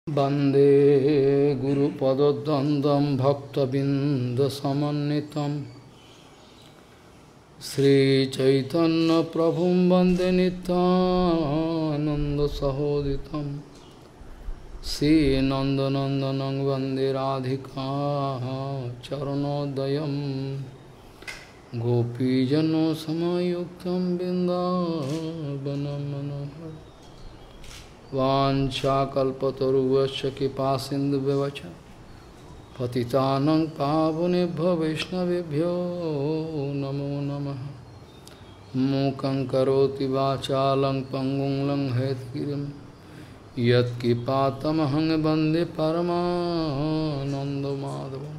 वंदे गुरुपदद्वन्द्वं भक्तबिंदसमन्वितं श्रीचैतन्यप्रभुं वन्दे नित्यानन्दसहोदितं श्रीनन्दनन्दनं वन्दे राधिका चरणोदयं गोपीजनसमायुक्तं बिन्दावनं मनोहरम् वाञ्छाकल्पतरुश्च कृपासिन्धुव्यवच पतितानं पावनेभ्यो वैष्णवेभ्यो नमो नमः। मूकं करोति वाचालं पङ्गुं लङ्घयेत् यत्कृपातमहं वन्दे परमानन्दमाधवं।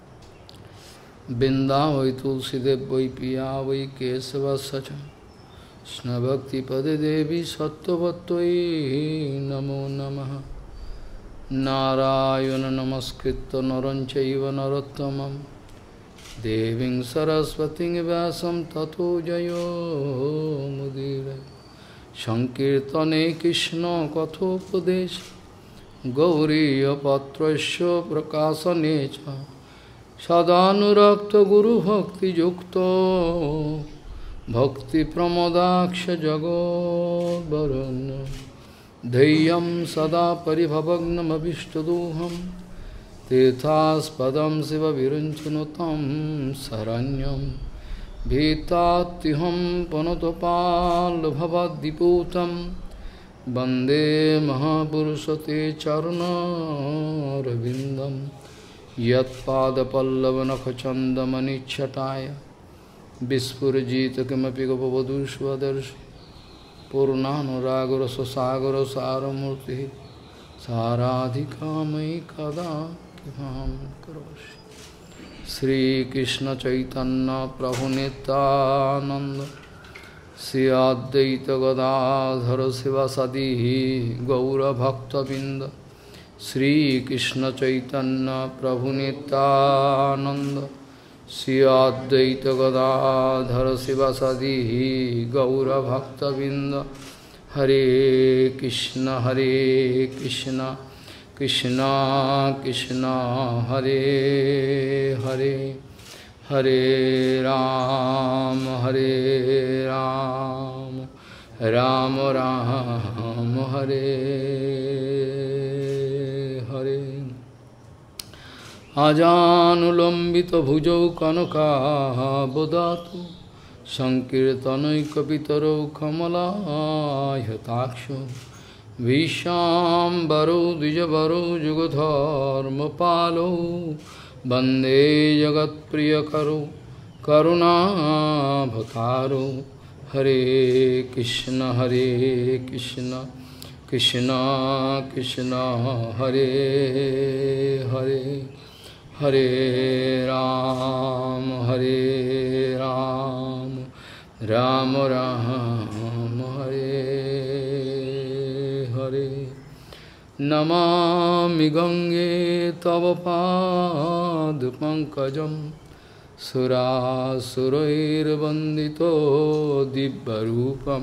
बिन्दावै तुलसीदेव वै पिया वै केशवस्य च कृष्णभक्तिपदे देवी सत्त्ववत्त्वयि नमो नमः। नारायण नमस्कृत्य नरं चैव नरोत्तमं देवीं सरस्वतीं व्यासं ततो जयो मुदीरये। संकीर्तने कृष्ण कथोपदेश गौरीयपत्रस्य प्रकाशने च सदानुरक्त गुरुभक्तियुक्तो भक्ति प्रमोदाक्ष जगोद्वरुण्य धैर्यं सदा परिभवग्नमभिष्टदोहं तीर्थास्पदं शिवविरञ्चनुतं शरण्यं भीतात्युहं पुनतपाल्भवद्दिपूतं वन्दे महापुरुषते चरणरविन्दं यत्पादपल्लवनखचन्दमनिच्छटाय विस्फुरजित किमपि गोपवधूष्वदर्शि पूर्णानुरागरससागर सारमूर्तिः साराधिका मयि कदा कृपां करोषि। श्रीकृष्ण चैतन्य प्रभु नित्यानंद श्री अद्वैत गदाधर शिवासादि गौरभक्तबिंद। श्रीकृष्ण चैतन्य प्रभु नित्यानंद श्री अद्वैत गदाधर शिवासादि गौरभक्तबिंद। हरे कृष्ण कृष्ण कृष्ण हरे हरे हरे राम राम राम हरे हरे। आजानुलंबित भुजौ कनकाबदातु संकीर्तनैकपितरौ कमलायताक्षौ विश्वाम्बरौ द्विजवरौ जुगधर्मपालौ वन्दे जगत्प्रियकरौ करुणाभतारौ। हरे कृष्ण कृष्ण कृष्ण हरे हरे हरे राम राम राम हरे हरे। नमामि गंगे तव पादपङ्कजं सुरासुरैर्वन्दितो दिव्यरूपं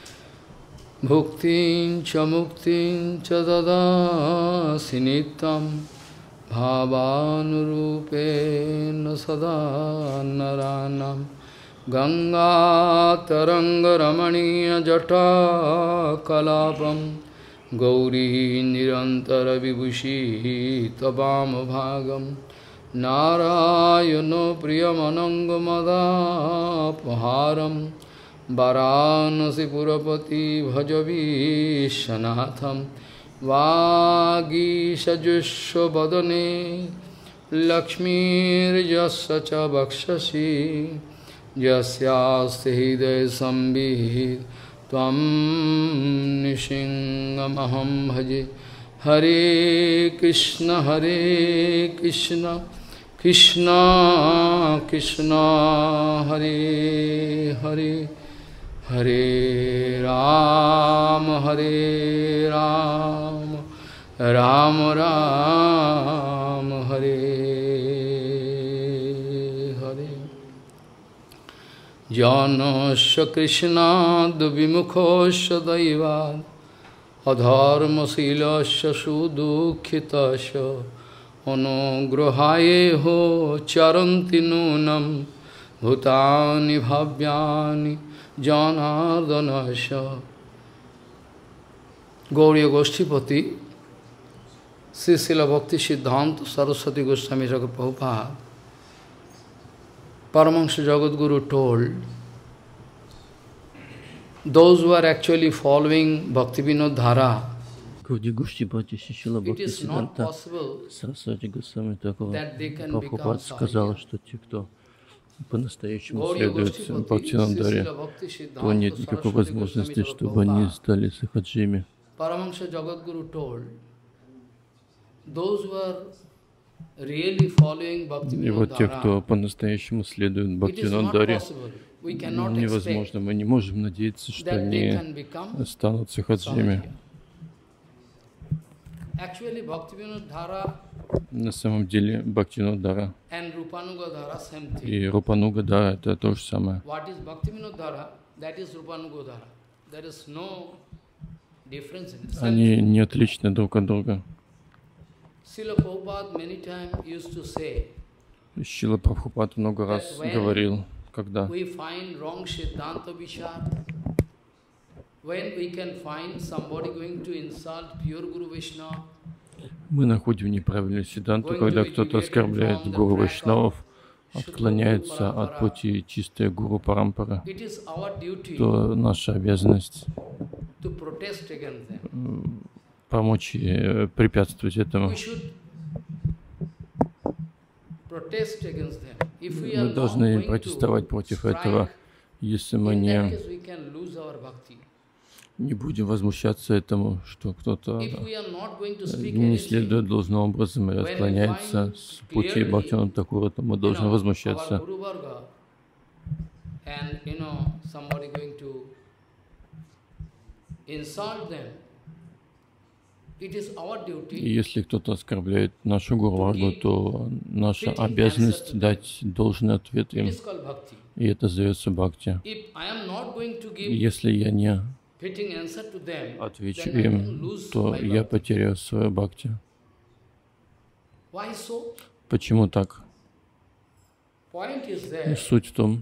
भुक्तिं च मुक्तिं च ददासि नित्यं भावानुरूपेण सदा नराणां। गंगातरङ्गरमणीयजटाकलापं गौरी निरन्तरविभूषी तवामभागं नारायणो प्रियमनङ्गमदापहारं वाराणसीपुरपति भज विश्वनाथं। वागीशजुष्वदने लक्ष्मीर्यस्य च वक्षसि यस्यास्ति हृदये संविहितं त्वं नृसिंहमहं भजे। हरे कृष्ण कृष्ण कृष्ण हरे हरे हरे राम राम राम हरे हरे। जानस्य कृष्णाद् विमुखस्य दैवात् adharmasilasya sudukhitasya anugrahayeho charanti nunam bhutani bhavyani janardanasya. Gauriya Goshtipati, Srila Bhakti Siddhanta Saraswati Goswami Jagat Prabhupada, Paramahansa Jagadguru told, those who are actually following Bhaktivinoda Dhara, Гауди Гоштипати Шишила it Бхакти is not Сиданта possible Сарасвати Госвами Такова that they can Прабхупад become сказал, Sahaja. что те, кто по-настоящему Gauriya следует Goshtipati, Бхактивинодаре, Srila Bhakti то нет Siddhanta никакой Saraswati Goswami возможности, Jagat чтобы они Prabhupada, стали сахаджими. Paramahansa Jagadguru told, those who are really following И Bhaktivinoda вот те, кто Dhara, по-настоящему следует it is not Бхактивинодаре, possible. We cannot expect невозможно, мы не можем надеяться, что that they они can become станут сахаджими. Sahaja. Actually, Bhaktivinoda Dhara На самом деле Бхактивинодара and Rupanuga Dhara same thing. и Рупануга, да, это то же самое. What is Bhaktivinoda Dhara? That is Rupanuga Dhara. There is no difference in it. Они не отличны друг от друга. Srila Prabhupada many times used to say, Шрила Прабхупад много раз говорил, когда we find wrong Siddhanta Vichar, when we can find somebody going to insult pure Guru Vaishnava, мы находим неправильную сиданту, когда кто-то оскорбляет гуру Вайшнавов, отклоняется от пути чистой гуру Парампары, it is our duty то наша обязанность to protest against them. помочь и препятствовать этому. We should protest against them. If we are Мы not должны going протестовать to против strike, этого. Если мы in that не case we can lose our bhakti. будем возмущаться этому, что кто-то If we are not going to speak не anything, следует должным образом или отклоняется с пути Бхактивинода Такура, то мы должны our возмущаться. Guru Varga, and somebody going to insult them, it is our И duty если кто-то оскорбляет нашу Гуру Варгу, то наша обязанность дать должный ответ it им. is called bhakti. И это зовется бхакти. If I am not going to И give если я не fitting answer to them, отвечу then I can им, lose то my я bhakti. потеряю свое бхакти. Why so? Почему так? Point is И there. суть в том,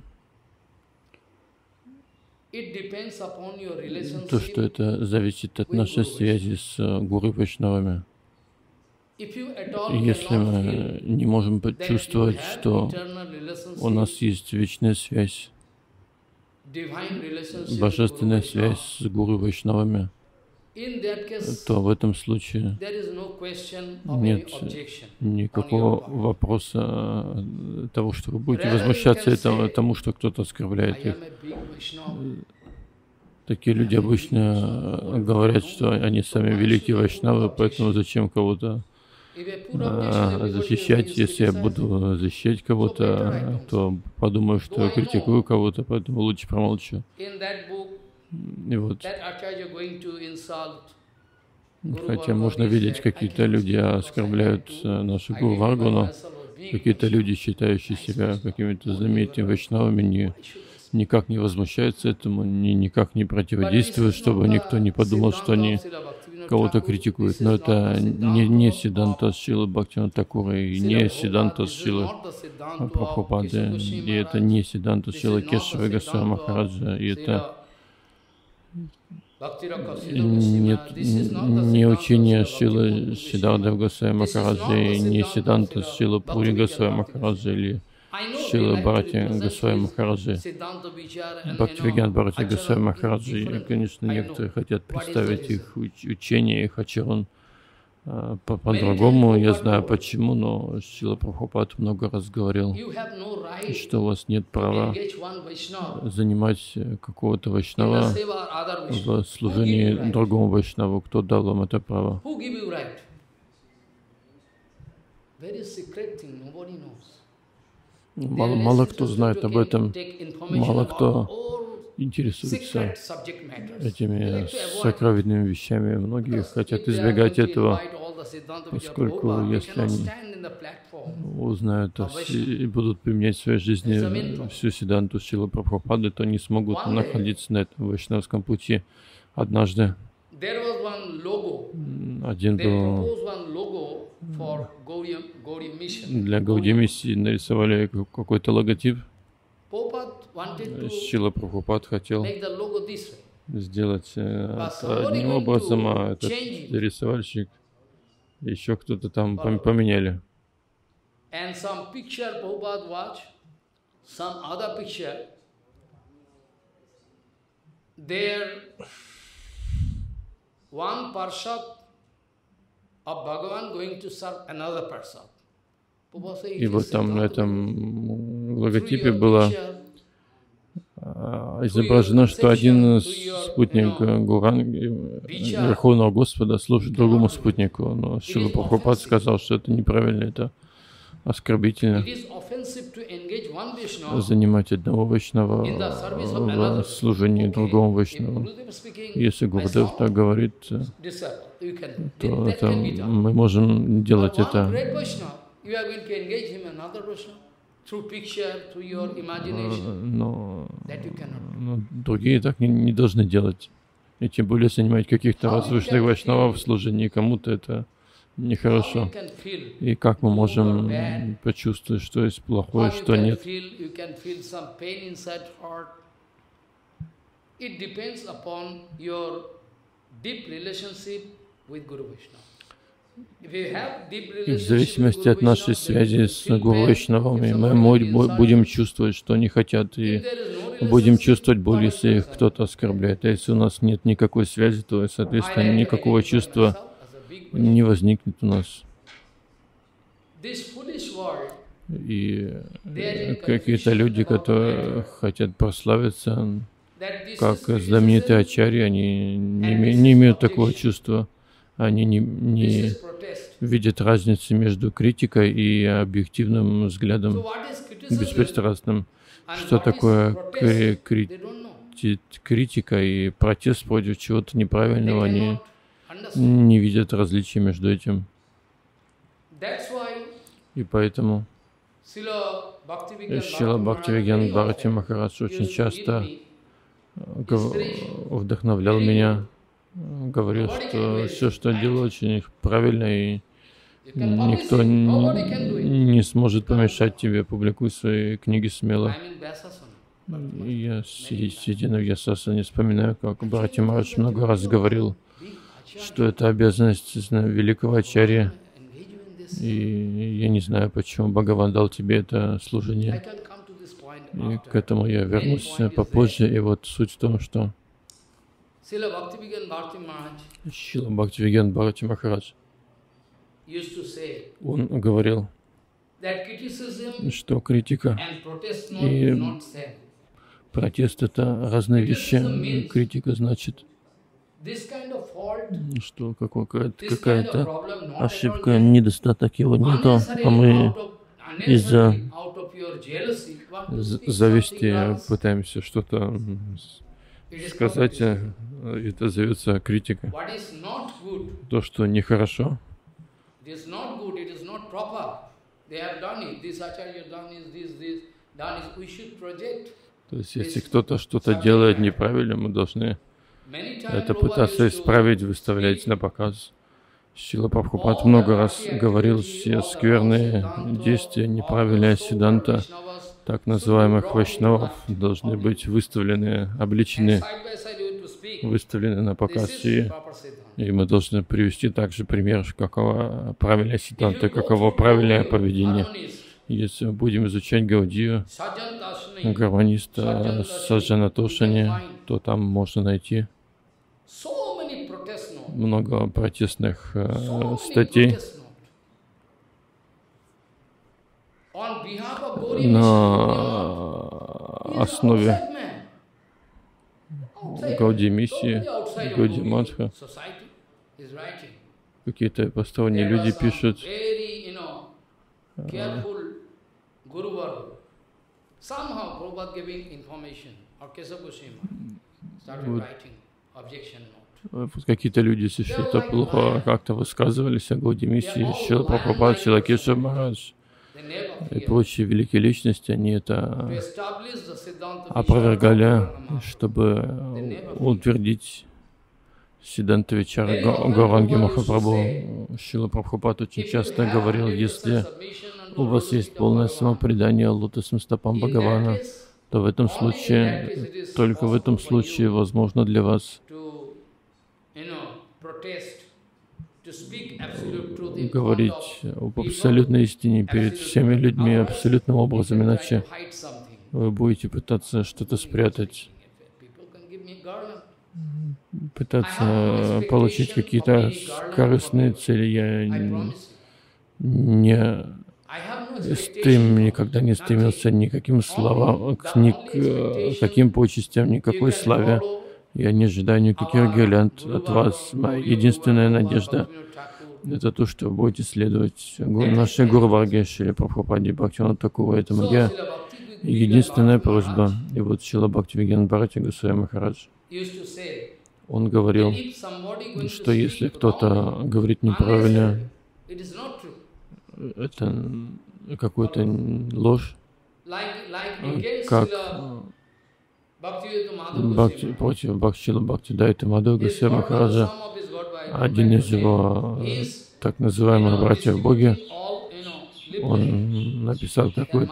It depends upon your то, что relationship. это зависит от нашей связи с Гуру Вайшнавами. If you at all И если cannot мы feel не можем that you почувствовать, have что eternal у нас relationship, есть вечная связь, divine relationship with божественная Guru связь Vaishnava, с Гуру Вайшнавами, in that case, то в этом случае there is no question of any нет objection. никакого вопроса того, что вы будете возмущаться тому, что кто-то I оскорбляет их. am a big Vaishnava. Такие люди обычно говорят, что они сами великие вайшнавы, поэтому зачем кого-то If a poor objection, everybody is защищать. going to Если я criticize. буду защищать кого-то, то подумаю, что я критикую кого-то, поэтому лучше промолчу. In that book, И вот, that Acharya going to insult Guru хотя Varga, можно he видеть, said, какие-то I cannot люди speak because I оскорбляют have to нашу Гуру identify Варгу, но myself as big какие-то Vaishnava. люди, считающие себя какими-то знаменитыми вайшнавами, Why should I speak? никак не возмущаются этому, никак не противодействуют, чтобы никто не подумал, что они кого-то критикуют. Но это не Сиданта Шрилы Бхактивинода Такура и не Сиданта Шрилы Прабхупады, и это не Сиданта Шрилы Кешавы Госвами Махараджа, и это не учение Шрилы Сиддхарты Госвами Махараджа, и не Сиданта Шрилы Пури Госвами Махараджа, или Шрила Бхарати Госвами Махараджи, Бхактивинода Бхарати Госвами Махараджи. И, конечно, некоторые хотят представить их учение, их ачарон по-другому. Я знаю почему, но Шрила Прабхупад много раз говорил, что у вас нет права занимать какого-то вайшнава в служении другому вайшнаву. Кто дал вам это право? Мало кто знает об этом, мало кто интересуется этими сокровенными вещами. Многие хотят избегать этого, поскольку если они узнают и будут применять в своей жизни всю Сиддханту Шрилы Прабхупады, то они смогут находиться на этом вайшнавском пути. Однажды Один был для Гаудия миссии, нарисовали какой-то логотип. Шрила Прабхупад хотел сделать это одним образом, а этот рисовальщик, еще кто-то там поменяли. One parshad of Bhagavan going to serve another parshad. И вот там на этом логотипе было изображено, что один спутник Верховного Господа служит другому спутнику. Но Шрила Прабхупад сказал, что это неправильно, это оскорбительно занимать одного вайшнава в служении другому вайшнаву. Если Гурудев так говорит, то это мы можем делать это. Но другие так не должны делать. И тем более занимать каких-то возвышенных вайшнавов в служении кому-то, это нехорошо. И как мы можем почувствовать, что есть плохое, что нет? И в зависимости от нашей связи с Гуру Вайшнавами мы будем чувствовать, что они хотят, и будем чувствовать боль, если их кто-то оскорбляет. А если у нас нет никакой связи, то, соответственно, никакого чувства не возникнет у нас. И какие-то люди, которые хотят прославиться, как знаменитые ачарьи, они не имеют такого чувства. Они не видят разницы между критикой и объективным взглядом, беспристрастным. Что такое критика и протест против чего-то неправильного, они не видят различия между этим. И поэтому Шрила Бхактивинода Бхарати Махарадж очень часто вдохновлял меня, говорил, что все, что я делаю, очень правильно, и никто не сможет помешать тебе. Публикуй свои книги смело. И я, сидя на Вьясасане, вспоминаю, как Бхарати Махарадж много раз говорил, что это обязанность великого ачарьи. И я не знаю, почему Бхагаван дал тебе это служение. И к этому я вернусь попозже. И вот суть в том, что Шрила Бхактивинода Бхарати Махарадж, он говорил, что критика и протест — это разные вещи. Критика значит, что какая-то ошибка, недостаток его нету, а мы из-за зависти пытаемся что-то сказать, это зовется критика. То, что нехорошо, то есть если кто-то что-то делает неправильно, мы должны это пытаться исправить, выставлять на показ. Шрила Прабхупад много раз говорил, все скверные действия, неправильная сиданта так называемых вайшнавов должны быть выставлены, обличены, выставлены на показ. И мы должны привести также пример, какова правильная сиданта, каково правильное поведение. Если мы будем изучать Гаудию, Гарваниста, Саджанатошани, то там можно найти много протестных статей на основе Гаудия миссии, Гаудия Матха. Какие-то посторонние люди пишут, какие-то люди, если что-то плохо как-то высказывались о Гаудия миссии, Шрила Прабхупад, Шрила Кешава Махарадж и прочие великие личности, они это опровергали, чтобы утвердить Сиддханта Вичара Гауранги Махапрабху, Шрила Прабхупад очень часто говорил, если у вас есть полное самопредание лотосным стопам Бхагавана, то в этом случае, только в этом случае возможно для вас говорить об абсолютной истине перед всеми людьми абсолютным образом, иначе вы будете пытаться что-то спрятать, пытаться получить какие-то корыстные цели. Я никогда не стремился ни к каким славам, ни к каким почестям, никакой славе. Я не ожидаю никаких гирлянд от вас. Моя единственная надежда — это то, что вы будете следовать нашей Гуру Варге Шриле Прабхупаде Бхактивинода Тхакуру. Это моя единственная просьба. И вот Шрила Бхактивинода Бхарати Госвами Махарадж, он говорил, что если кто-то говорит неправильно, это какую-то ложь, как против Бхактивинода Бхактидайта Мадхава Госвами Махараджа, один из его так называемых братьев Боги, он написал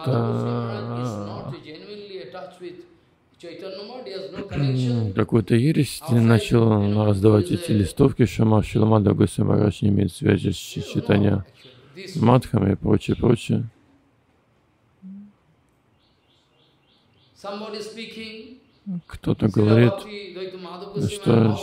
какую-то ересь, начал раздавать эти листовки, что Шрила Мадхава Госвами Махарадж не имеет связи с читанием Мадхами и прочее, прочее. Кто-то говорит, что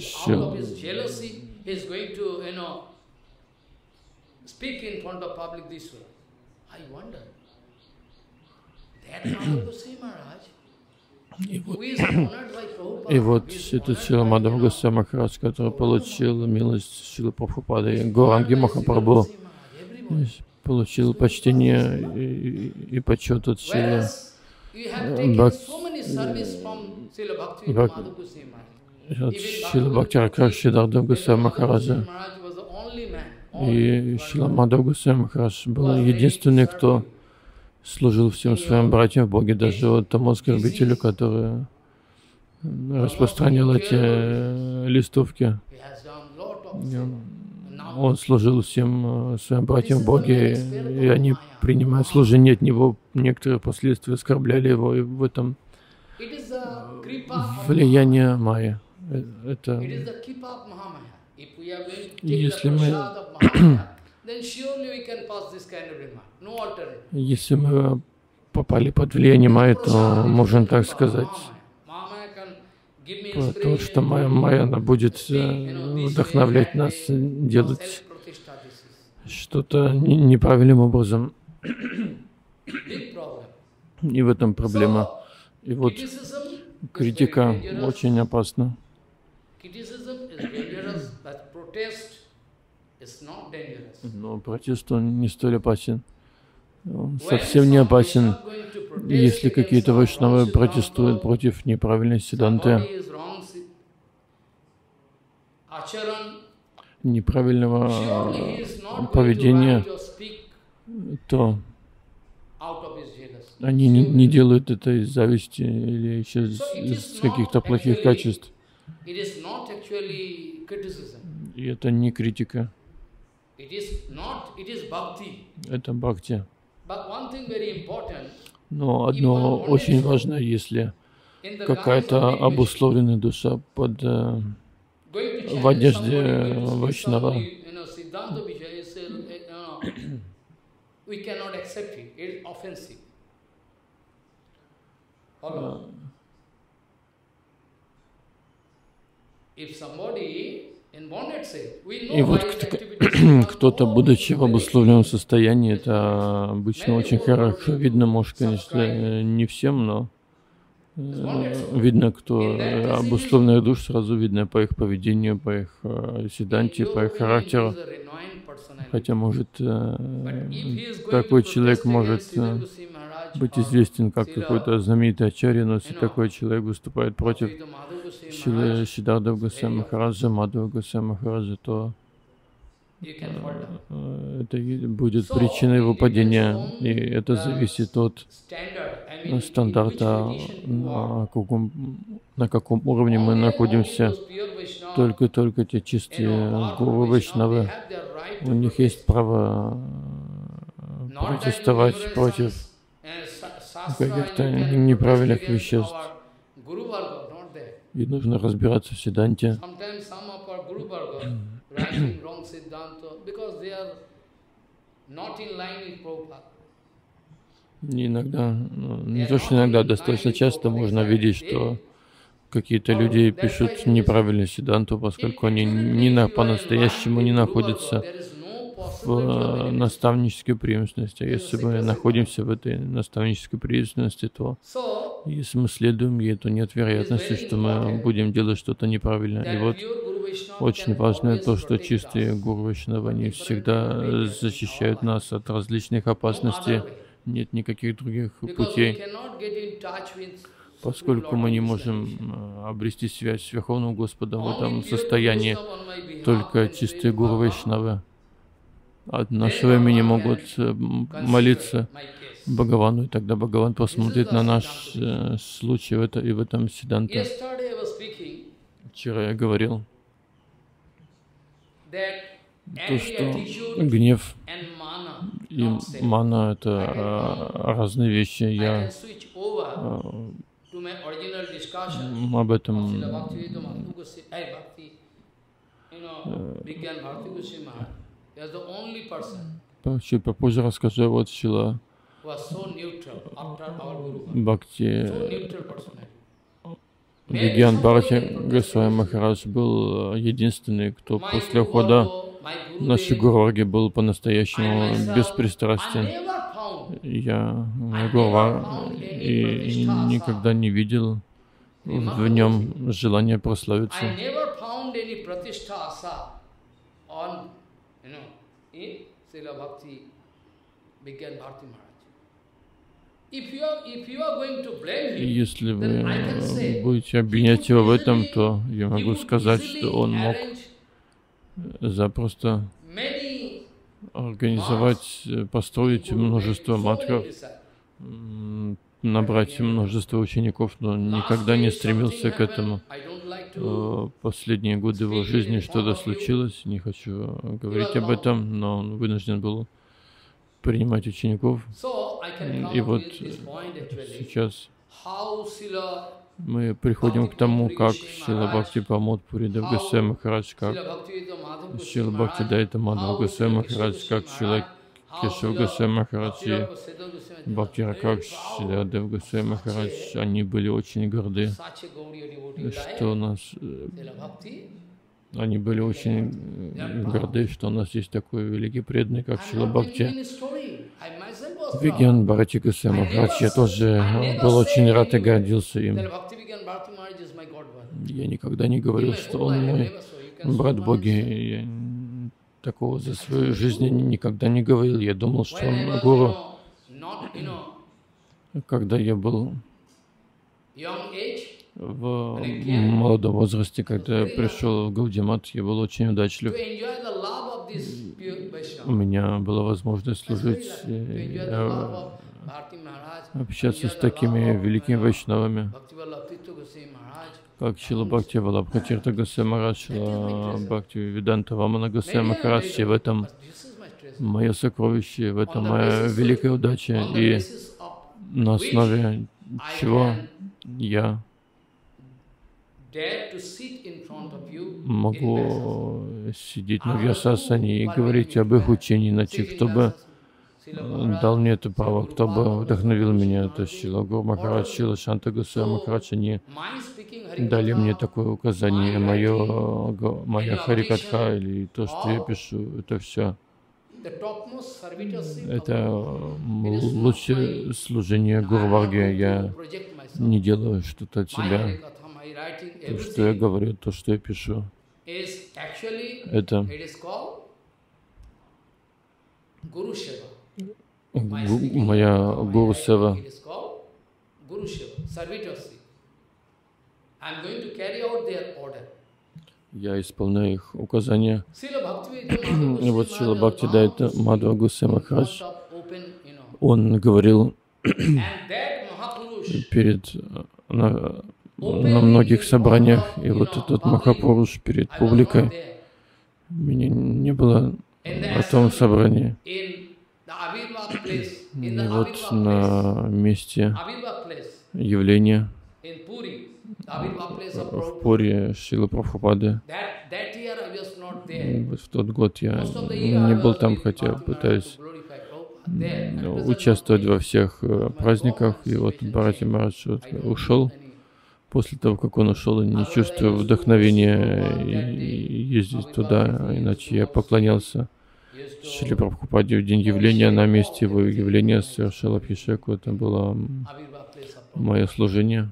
и вот этот Шрила Мадхава Госвами Махарадж, который получил милость Шрилы Прабхупады, Гауранги Махапрабху, получил почтение и почет от Шрилы Бхактивинода Сиддханта Госвами Махараджа. И Шрила Мадхава Госвами Махарадж был единственный, кто служил всем своим братьям в Боге, даже вот тому оскорбителю, который распространял эти листовки. Он служил всем своим братьям в Боге, и они, принимая служение от него, некоторые последствия оскорбляли его, и в этом влияние майя. Это если мы попали под влияние майя, то можем так сказать, потому что майя, она будет вдохновлять нас делать что-то неправильным образом. И в этом проблема. И вот критика очень опасна. Но протест, он не столь опасен. Он совсем не опасен, если какие-то вайшнавы протестуют против неправильной сиддханты, неправильного поведения, то они не делают это из зависти или еще из каких-то плохих качеств. И это не критика. Это бхакти. Но одно очень важно, если какая-то обусловленная душа в одежде вайшнава, и вот кто-то, будучи в обусловленном состоянии, это обычно очень хорошо видно, может, конечно, не всем, но видно, кто обусловленная душа, сразу видно по их поведению, по их сиддханте, по их характеру. Хотя, может, такой человек может быть известен как какой-то знаменитый ачарья, но если такой человек выступает против Сиддханты Госвами Махараджа, Мадхава Госвами Махараджа, то это будет причиной его падения, и это зависит от стандарта, на каком уровне мы находимся. только те чистые гуру Вайшнавы, у них есть право протестовать против каких-то неправильных веществ. И нужно разбираться в Сиддханте. Иногда, не то что иногда, достаточно часто можно видеть, что какие-то люди пишут неправильную Сиддханту, поскольку они по-настоящему не находятся в наставнической преемственности. А если мы находимся в этой наставнической преемственности, то если мы следуем ей, то нет вероятности, что мы будем делать что-то неправильно. И вот очень важно то, что чистые гуру Вайшнавы, они всегда защищают нас от различных опасностей. Нет никаких других путей. Поскольку мы не можем обрести связь с Верховным Господом в этом состоянии, только чистые гуру Вайшнавы от нашего имени могут молиться Бхагавану, и тогда Бхагаван посмотрит на наш случай и в этом Сиддханта. Вчера я говорил, то, что гнев и мана — это разные вещи. Я об этом чуть попозже расскажу. Вот Шрила Бхакти Вигьян Бхарати Госвами Махарадж был единственный, кто после ухода на Гурварги был по-настоящему беспристрастен. Я Гурвар и никогда не видел в нем желания прославиться. Если вы будете обвинять его в этом, то я могу сказать, что он мог запросто организовать, построить множество матхов, набрать множество учеников, но никогда не стремился к этому. Последние годы его жизни что-то случилось, не хочу говорить об этом, но он вынужден был принимать учеников. И вот сейчас мы приходим к тому, как Шрила Бхакти Прамод Пури Дев Госвами Махарадж, как Шрила Бхакти Дайта Мадхава Госвами Махарадж, как Шрила Кешава Госвами Махарадж и Бхакти Ракшак Шрила Дев Госвами Махарадж, они были очень горды, что у нас Они были очень горды, что у нас есть такой великий преданный, как Шрила Бхакти Вигьян Бхарати Госвами Махарадж. Я тоже был очень рад и гордился им. Я никогда не говорил, что он мой брат Боги. Я такого за свою жизнь никогда не говорил. Я думал, что он гуру. Когда я был в молодом возрасте, когда я пришел в Гаудия-мат, я был очень удачлив. У меня была возможность служить, общаться с такими великими вайшнавами, как Шрила Бхакти Валабха Тиртха Госвами Махарадж, Шрила Бхакти Веданта Вамана Госвами Махарадж. И в этом мое сокровище, в этом моя великая удача, и на основе чего я могу сидеть на Вьясасане и говорить об их учении, иначе кто бы дал мне это право, кто бы вдохновил меня. Это Шрила Гуру Махарадж, Шрила Шанта Госвами Махарадж, они дали мне такое указание. Моя Харикатха или то, что я пишу, это все. Это лучшее служение Гурварге. Я не делаю что-то от себя. То, что я говорю, то, что я пишу, это моя гуру-сева. Я исполняю их указания. И вот Шрила Бхакти Дайта Мадхава Госвами Махарадж, он говорил перед на многих собраниях, и вот этот Махапуруш перед публикой, меня не было на том собрании. И вот на месте явления в Пури Шрилы Прабхупады, в тот год я не был там, хотя пытаюсь участвовать во всех праздниках, и вот Бхарати Махарадж ушел. После того, как он ушел, я не чувствую вдохновения ездить туда, иначе я поклонялся Шриле Прабхупаде в день явления, на месте его явления совершал Абхишеку. Это было мое служение.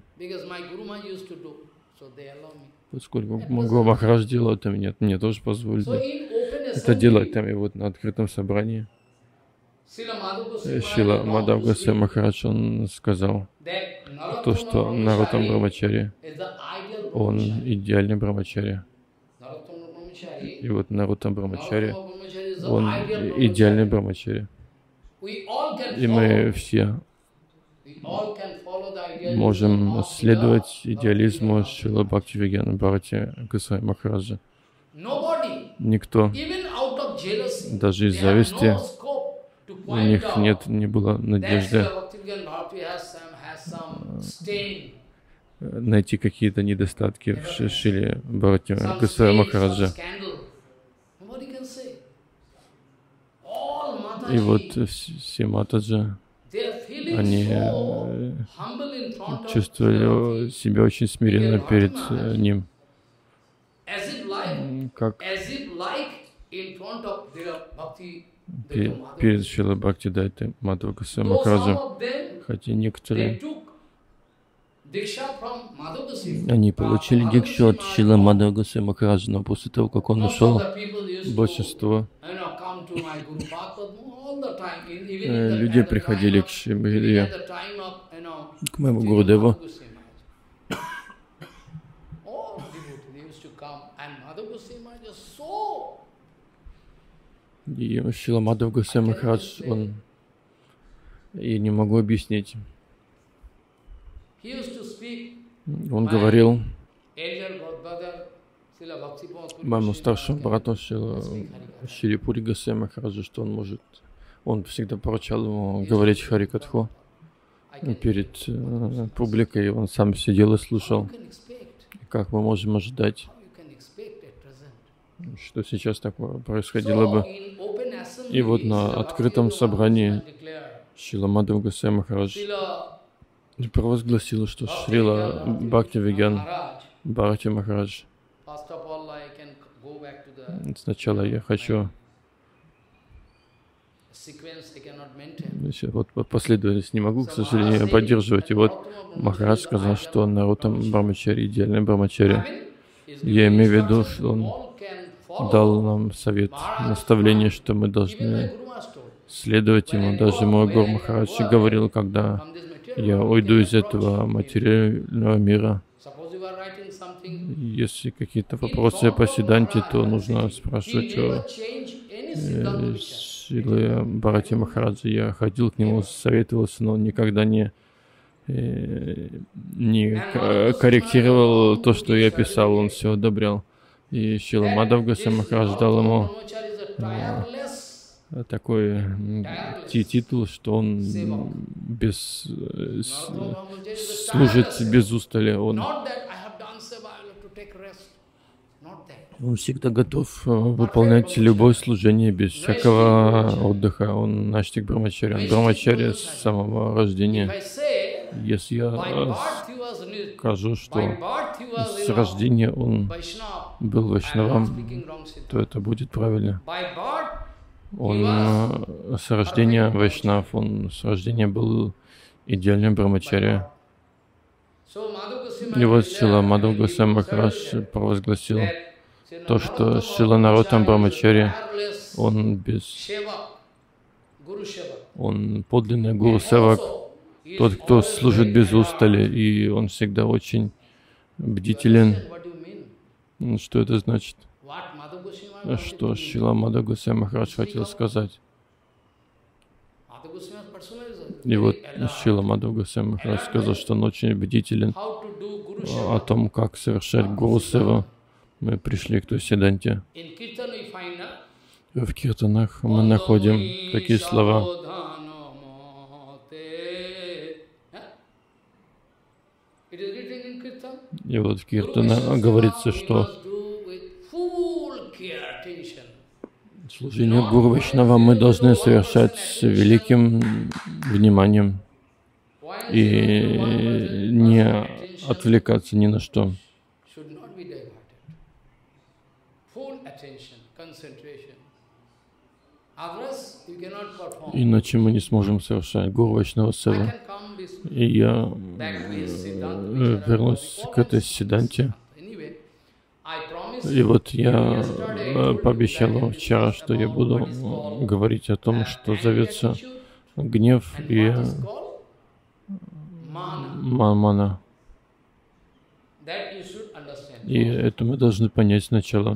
Поскольку Гуру Махарадж делал это, мне тоже позволили это делать там, и вот на открытом собрании. Шрила Мадхав Госвами Махарадж, он сказал, то, что Нароттам Брамачари, он идеальный Брамачари. И вот Нароттам Брамачари, он идеальный Брамачари. И мы все можем следовать идеализму Шрила Бхактивигьяна Бхарати Госвами Махараджа. Никто, даже из зависти, у них не было надежды найти какие-то недостатки в Шриле Бхарати Госвами Махараджа. И вот все матаджи, они чувствовали себя очень смиренно перед ним, как перед Шрилой Бхактидайтой Мадхава Госвами Махараджем. Хотя некоторые, они получили дикшу от Шрилы Мадхава Госвами Махараджа, но после того, как он ушел, большинство люди приходили к Шримадеве, к моему Гурудеву. И Шрила Мадхав Госвами Махарадж, он, я не могу объяснить, он говорил моему старшему брату Шри Пури Госвами Махараджу, что он всегда поручал ему говорить Харикатху перед публикой, он сам сидел и слушал. Как мы можем ожидать, что сейчас такое происходило бы? И вот на открытом собрании Шрила Мадхав Госвами Махарадж провозгласил, что Шрила Бхактивигьян Бхарати Махарадж. Сначала я хочу вот последовательность не могу, к сожалению, поддерживать. И вот Махарадж сказал, что Нароттам Брамачари идеальный Брамачари. Я имею в виду, что он дал нам совет, наставление, что мы должны следовать ему. Даже мой Гуру Махарадж говорил, когда я уйду из этого материального мира, если какие-то вопросы по Сиддханте, то нужно спрашивать о Шриле Бхарати Махараджа. Я ходил к нему, советовался, но он никогда не корректировал то, что я писал, он все одобрял. И Шрила Мадхав Госвами Махарадж дал ему такой титул, что он служит без устали. Он всегда готов выполнять любое служение без всякого отдыха. Он Наштик Брамачари, он Брамачари с самого рождения. Если я скажу, что с рождения он был вайшнавом, то это будет правильно. Он с рождения вайшнав, он с рождения был идеальным Брамачари. И вот Шрила Мадхав Госвами Махарадж провозгласил то, что Шрила Нароттам Брамачари, он подлинный гуру севак, тот, кто служит без устали, и он всегда очень бдителен. Что это значит? Что Шрила Мадхав Госвами Махарадж хотел сказать? И вот Шрила Мадхава Госвами Махарадж сказал, что он очень убедителен о том, как совершать гуру-севу. Мы пришли к той Сиддханте. В киртанах мы находим такие слова. И вот в киртанах говорится, что служение Гуру Вайшнава мы должны совершать с великим вниманием и не отвлекаться ни на что. Иначе мы не сможем совершать Гуру Вайшнава севу. И я вернусь к этой Сиддханте. И вот я пообещал вчера, что я буду говорить о том, что зовется гнев и мана. И это мы должны понять сначала.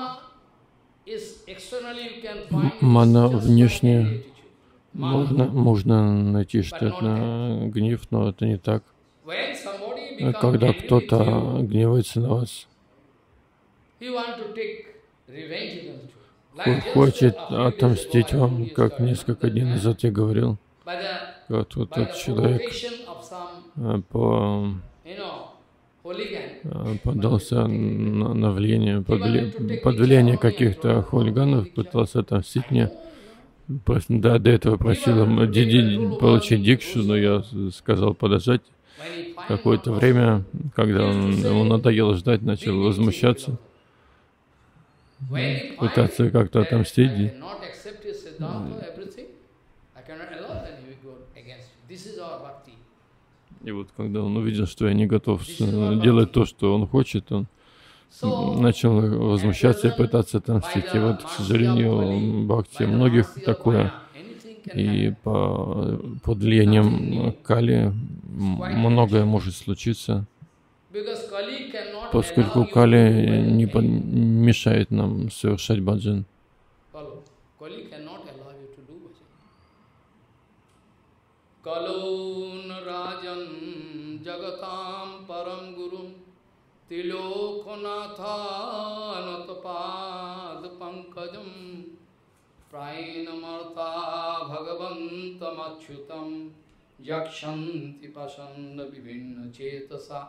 Мана внешне можно найти, что это гнев, но это не так. Когда кто-то гневается на вас, хочет отомстить вам, как несколько дней назад я говорил, вот этот человек поддался на влияние, под влияние каких-то хулиганов, пытался отомстить мне. Да, до этого просил получить дикшу, но я сказал подождать. Какое-то время, когда ему надоело ждать, начал возмущаться, пытаться как-то отомстить. И вот когда он увидел, что я не готов делать то, что он хочет, он начал возмущаться и пытаться отомстить. И вот, к сожалению, бхакти многих такое. И под влиянием Кали многое может случиться, поскольку Кали не мешает нам совершать баджан. Prainamarta Bhagavantam Achyutam Yakshanti Pasanda Vivinna Chetasa.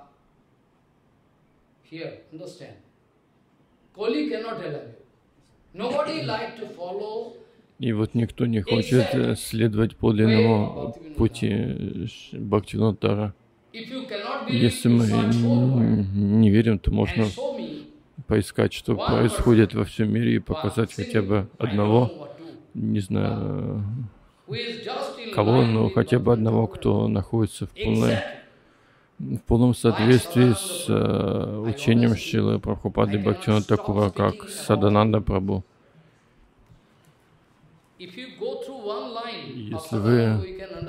Here, understand. Kali cannot allow you. Nobody like to follow. И вот никто не хочет следовать подлинному пути Бхактивинода. Если мы не верим, то можно поискать, что происходит во всем мире, и показать хотя бы одного, не знаю кого, но хотя бы одного, кто находится в полном соответствии с учением Шрилы Прабхупады Бхактивинода Thakura, как Садананда Прабху. Если вы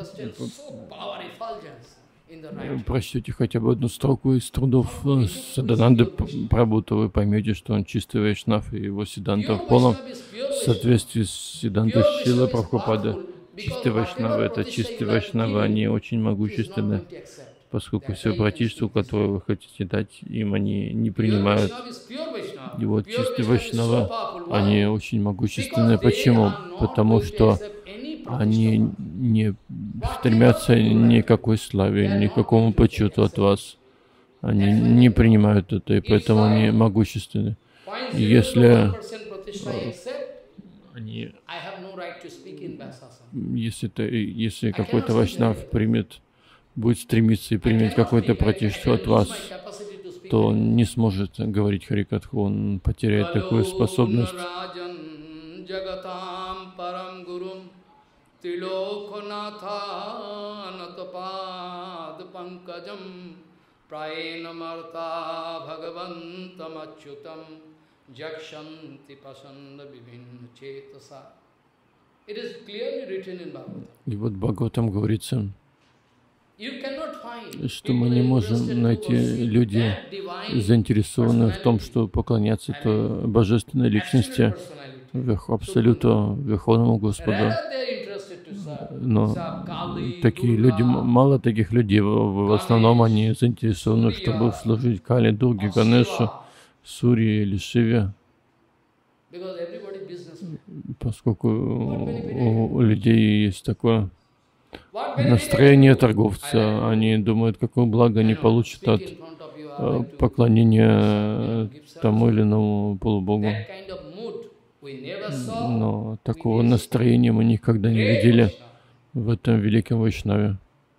прочтете хотя бы одну строку из трудов Садананды Прабху, то вы поймете, что он чистый вайшнав, и его сиддханта в полном соответствии с сиддхантой Шрилы Прабхупады. Чистые вайшнавы — это чистые вайшнавы, они очень могущественны, поскольку все братьичество, которое вы хотите дать им, они не принимают. И вот чистые вайшнавы, они очень могущественны. Почему? Потому что они не стремятся ни к какой славе, ни к какому почету от вас. Они не принимают это, и поэтому они могущественны. И если какой-то вайшнав будет стремиться и примет какое-то пратишство от вас, то он не сможет говорить Харикатху, он потеряет такую способность. И вот в Бхагаватам говорится, что мы не можем найти людей, заинтересованных в том, чтобы поклоняться той божественной личности, Абсолюту, Верховному Господу. Но такие люди, мало таких людей, в основном они заинтересованы, чтобы служить Кали, Дурге, Ганешу, Сурье или Шиве, поскольку у людей есть такое настроение торговца. Они думают, какое благо они получат от поклонения тому или иному полубогу. Но такого настроения мы никогда не видели в этом великом Вайшнаве.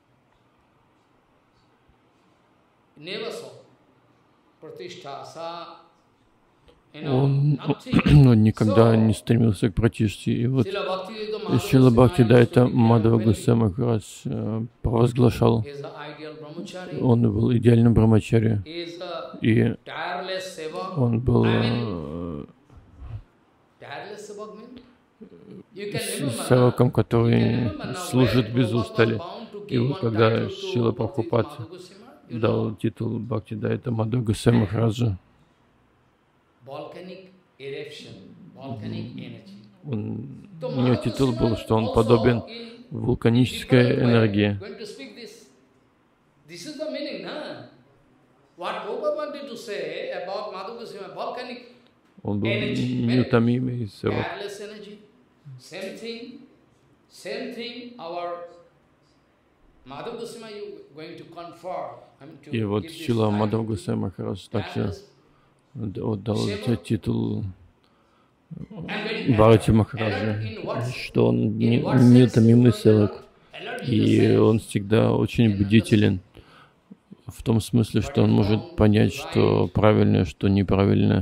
Он никогда не стремился к пратиште. И вот Шрила Бхактидайта Мадхава Госвами Махарадж провозглашал, он был идеальным брамачари, и он был севаком, который служит без устали. И вот когда Шрила Прабхупад дал титул Бхактидайта Мадхава Госвами Махараджа, у него титул был, что он подобен вулканической энергии. Он был неутомимый севак. И вот Шрила Мадхава Госвами Махарадж также дал титул Бхарати Махараджа, что он неутомимый севак. И он всегда очень бдителен, в том смысле, что он может понять, что правильное, что неправильное,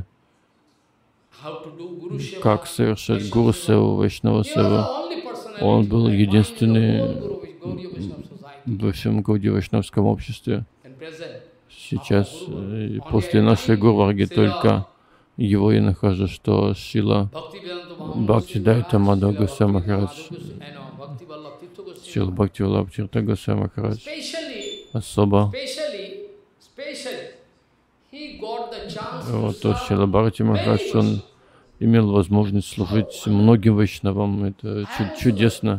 как совершать гуру севу, вайшнава севу. Он был единственный во всем Гауди вайшнавском обществе. Сейчас, после нашей Гурварги, только его я нахожу, что Шрила Бхактидайта Мадхава Госвами Махарадж, Шрила Бхактивалабха Тиртха Госвами Махарадж особо. Вот Шрила Бхарати Махарадж, он имел возможность служить многим вайшнавам. Это чудесно.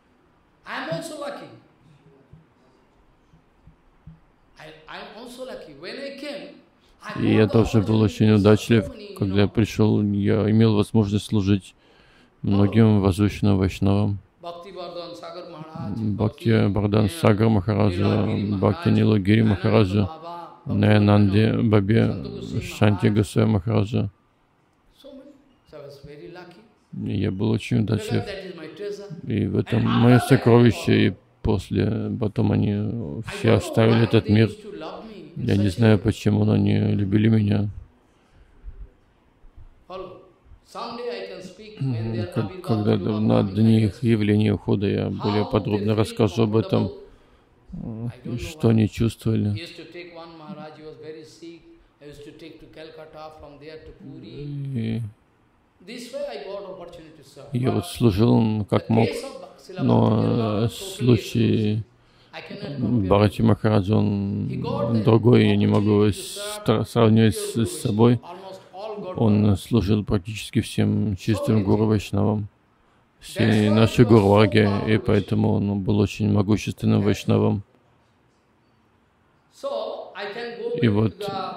И я тоже был очень удачлив. Когда я пришел, я имел возможность служить многим возвышенным вайшнавам. Бхакти Вардан Сагар Махараджа, Бхакти Нилагири Махараджа, Наянанди Бабе, Шанти Госвами Махараджа. Я был очень удачлив. И в этом мое сокровище. И потом они все оставили этот мир. Я не знаю, почему, но они любили меня. Когда на дне их явления ухода я более подробно расскажу об этом, что они чувствовали. И я вот служил как мог, но случай Бхарати Махараджа, он другой, я не могу его сравнивать с собой. Он служил практически всем чистым гуру вайшнавам, всей нашей Гурварги, и поэтому он был очень могущественным вайшнавом. И вот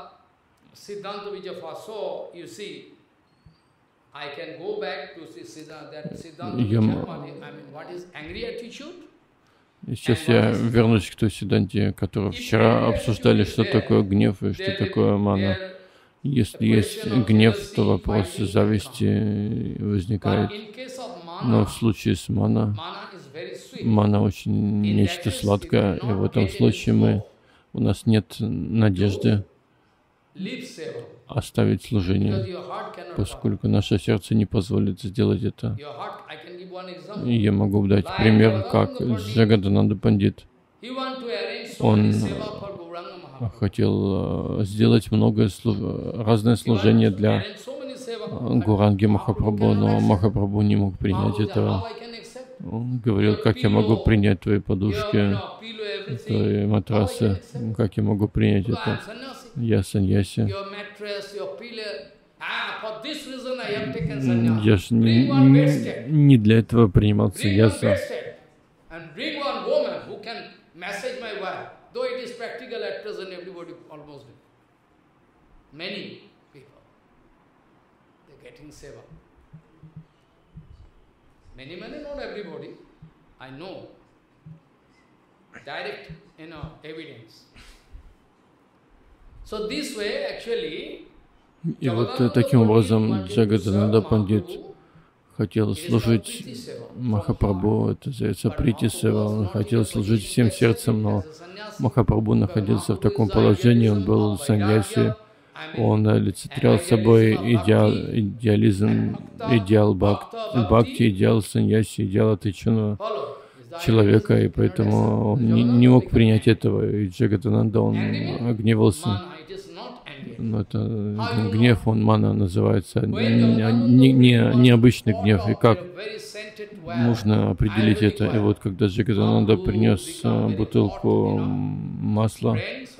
сейчас я вернусь к той Сиддханте, которую вчера обсуждали, что такое гнев и что такое мана. Если есть гнев, то вопрос зависти возникает. Но в случае с мана очень нечто сладкое, и в этом случае у нас нет надежды оставить служение, поскольку наше сердце не позволит сделать это. И я могу дать пример, как Джагадананда Пандит. Он хотел сделать много разные служения для Гуранги Махапрабху, но Махапрабху не мог принять этого. Он говорил, как я могу принять твои подушки, твои матрасы, как я могу принять это? Я саньяси. Я же не для этого принимал саньясу. many people, they're getting seva. Many, not everybody. I know. Direct, evidence. So this way, actually, и вот таким образом Джагатананда Пандит хотел служить Махапрабху, это называется Прити Сева. Он хотел служить всем сердцем, но Махапрабху находился в таком положении, он был саньяси, он олицетворял собой идеализм, идеал бхакти, идеал саньяси, идеал отреченного человека, и поэтому он не мог принять этого, и Джагатананда, он гневался. Но это гнев, он мана называется, необычный гнев. И как можно определить это? И вот когда Джагатананда принес бутылку масла,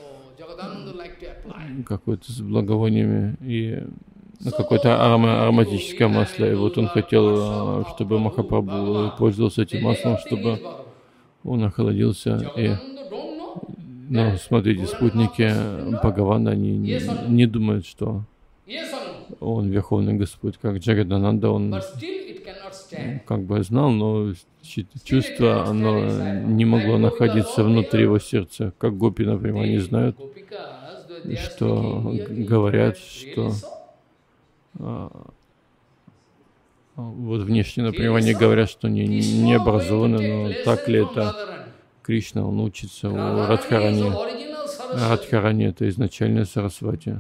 какое-то с благовониями, и какое-то ароматическое масло, и вот он хотел, чтобы Махапрабху пользовался этим маслом, чтобы он охладился. Но смотрите, спутники Бхагавана, они не думают, что он Верховный Господь, как Джагатананда, он как бы знал, но чувство, оно не могло находиться внутри его сердца, как гопи, например, они знают, что говорят, что вот внешне, например, они говорят, что они не образованы, но так ли это? Кришна, он учится у Радхарани. Радхарани — это изначальная Сарасвати,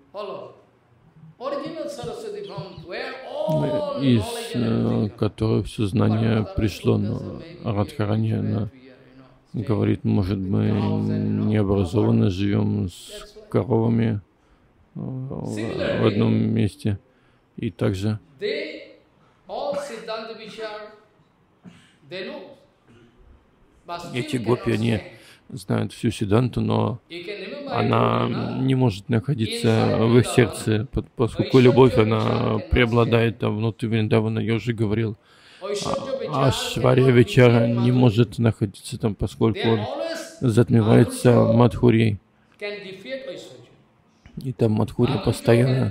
из которой все знание пришло. Но Радхарани, она говорит, может, мы необразованно живем с коровами в одном месте. И также эти гопи, они знают всю Сиддханту, но она не может находиться в их сердце, поскольку любовь, она преобладает там внутри Вриндавана. Я уже говорил, Айшварья Вичара не может находиться там, поскольку он затмевается Мадхурьей. И там Мадхурья постоянно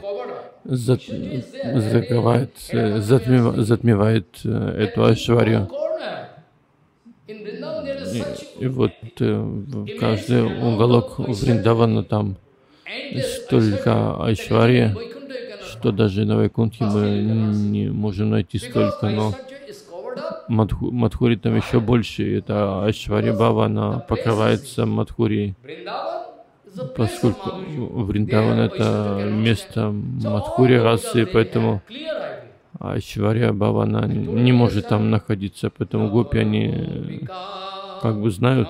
затмевает эту Айшварью. И вот каждый уголок Вриндавана там столько Айшварья, что даже на Вайкунтхе мы не можем найти столько, но Мадхури там еще больше. Это Айшварья Бхава, она покрывается Мадхурией, поскольку Вриндаван — это место Мадхури расы, поэтому Айшварья Бхава, она не может там находиться, поэтому гопи, они как бы знают.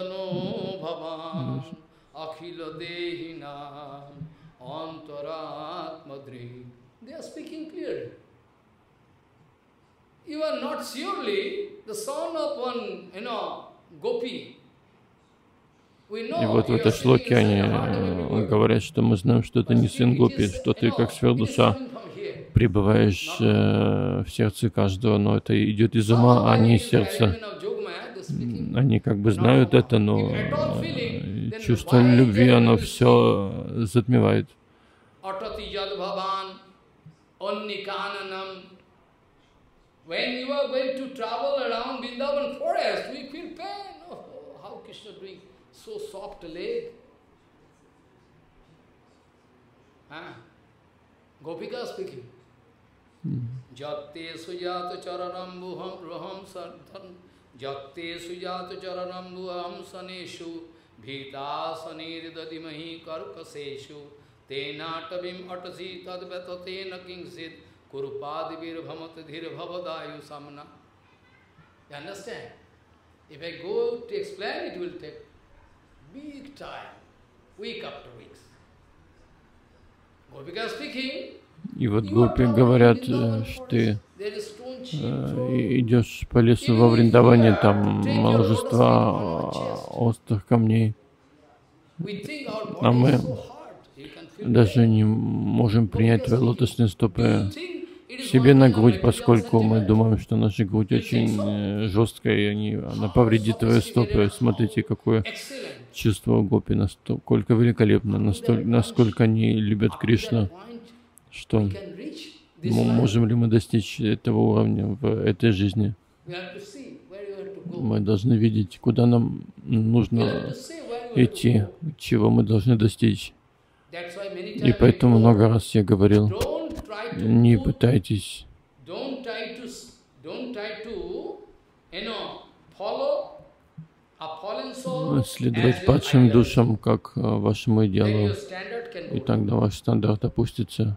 И вот в этой шлоке они говорят, что мы знаем, что это не сын Гопи, что ты как сверхдуша пребываешь в сердце каждого, но это идет из ума, а не из сердца. Они как бы знают это, но чувство любви, оно все затмевает. So soft leg. Gopika speaking. Jatte sujata charanambuham roham sarthan. Jatte sujata charanambuham saneshu. Bhita saniriddadimahi karkaseshu. Tena tabim atasi tadvetatena kingsit. Kurupadivir bhamat dhir bhavadayu samna. You understand? If I go to explain, it will take big time, week after week. Gopika speaking. И вот гопи говорят, что ты идешь по лесу во Вриндаване, там множество острых камней, а мы даже не можем принять твои лотосные стопы. себе на грудь, поскольку мы думаем, что наша грудь очень жесткая, и она повредит твои стопы. Смотрите, какое чувство у гопи, насколько великолепно, насколько они любят Кришну, что можем ли мы достичь этого уровня в этой жизни. Мы должны видеть, куда нам нужно идти, чего мы должны достичь. И поэтому много раз я говорил, не пытайтесь следовать падшим душам, как вашему идеалу, и тогда ваш стандарт опустится.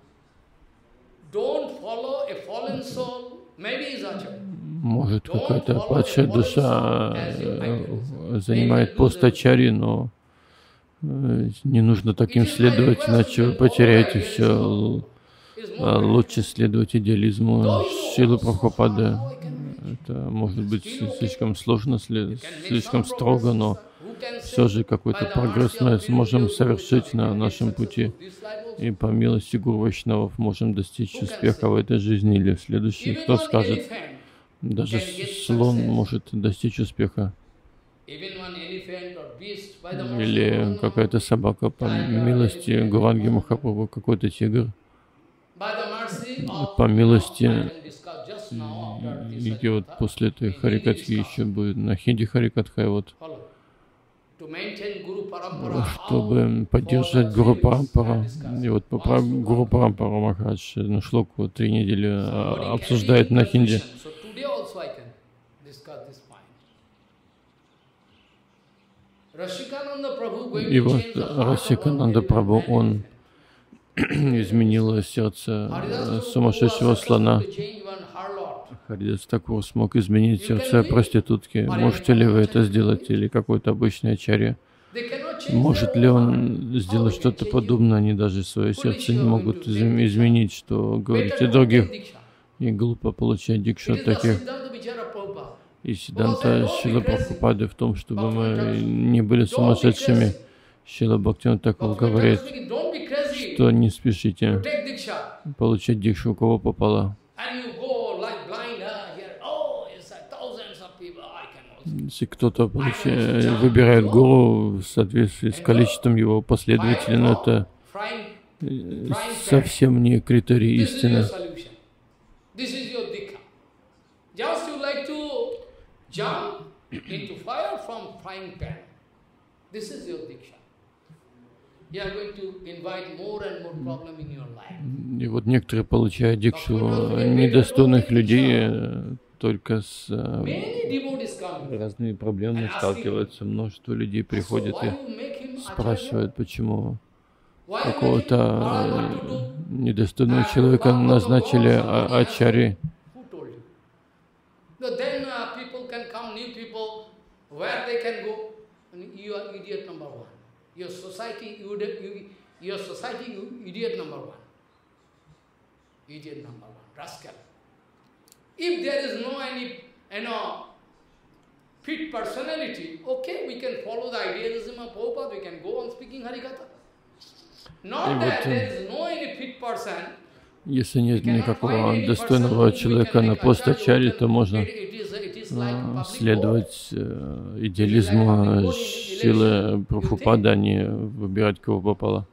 Может, какая-то падшая душа занимает пост ачарьи, но не нужно таким следовать, иначе вы потеряете все. Лучше следовать идеализму Шрилы Прабхупады. Это может быть слишком сложно, слишком строго, но все же какой-то прогресс мы сможем совершить на нашем пути. И по милости Гуру Вайшнавов можем достичь успеха в этой жизни или в следующей. Кто скажет, даже слон может достичь успеха. Или какая-то собака, по милости Гуранги Махапрабху, какой-то тигр. По милости, и вот после этой Харикатхи еще будет на хинди Харикатха, и вот, чтобы поддержать Гуру Парампару. И вот по Гуру Парампару Махарадж на шлоку 3 недели обсуждает на хинди. И вот Расикананда Прабху, он изменило сердце сумасшедшего слона. Харидас Такур смог изменить сердце проститутки. Можете ли вы это сделать? Или какой-то обычный ачарья? Может ли он сделать что-то подобное? Они даже свое сердце не могут изменить, что говорите других. И глупо получать дикшу от таких. И сиддханта Шрилы Прабхупады в том, чтобы мы не были сумасшедшими. Шрила Бхактивинода Тхакур говорит, что не спешите получать дикшу, у кого попало. Если кто-то выбирает гуру в соответствии с количеством его последователей, но это совсем не критерий истины. И вот некоторые получают дикшу недостойных людей, только с разными проблемами сталкиваются. Множество людей приходят и спрашивают, почему какого-то недостойного человека назначили ачарьей. Your society idiot number one. Idiot number one, rascal. If there is no any, fit personality, okay, we can follow the idealism of Prabhupada, we can go on speaking Harikatha. Not that there is no any fit person. Если нет никакого достойного человека на пост ачарьи, то можно следовать идеализму Шрилы Прабхупады, а не выбирать, кого попало.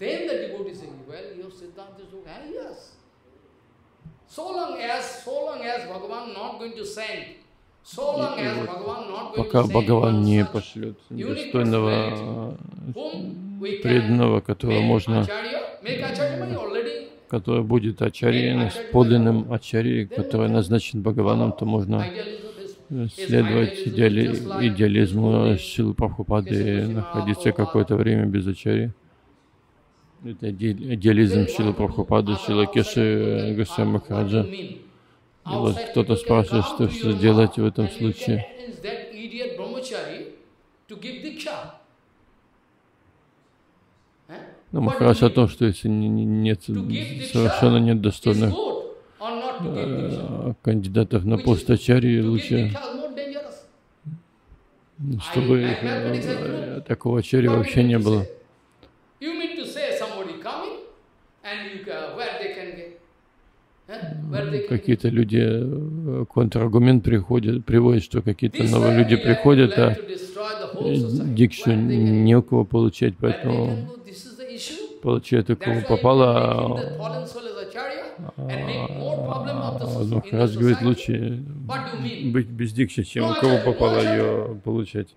Пока Бхагаван не пошлет достойного преданного, которого можно, который будет ачарьей, подлинным ачарьей, который назначен Бхагаваном, то можно следовать идеализму Шрилы Прабхупады и находиться какое-то время без ачарьи. Это идеализм Шрилы Прабхупады, Шрила Кеши Госвами Махараджа. И вот кто-то спрашивает, что делать в этом случае. Но Махарадж о том, что если совершенно нет достойных кандидатов на пост ачарьи, лучше, чтобы такого ачарьи вообще не было. какие-то люди, контраргумент приводят, что какие-то новые люди приходят, а дикшу не у кого получать, поэтому получают у кого попало. Махарадж говорит, лучше быть без дикши, чем у кого попало ее получать.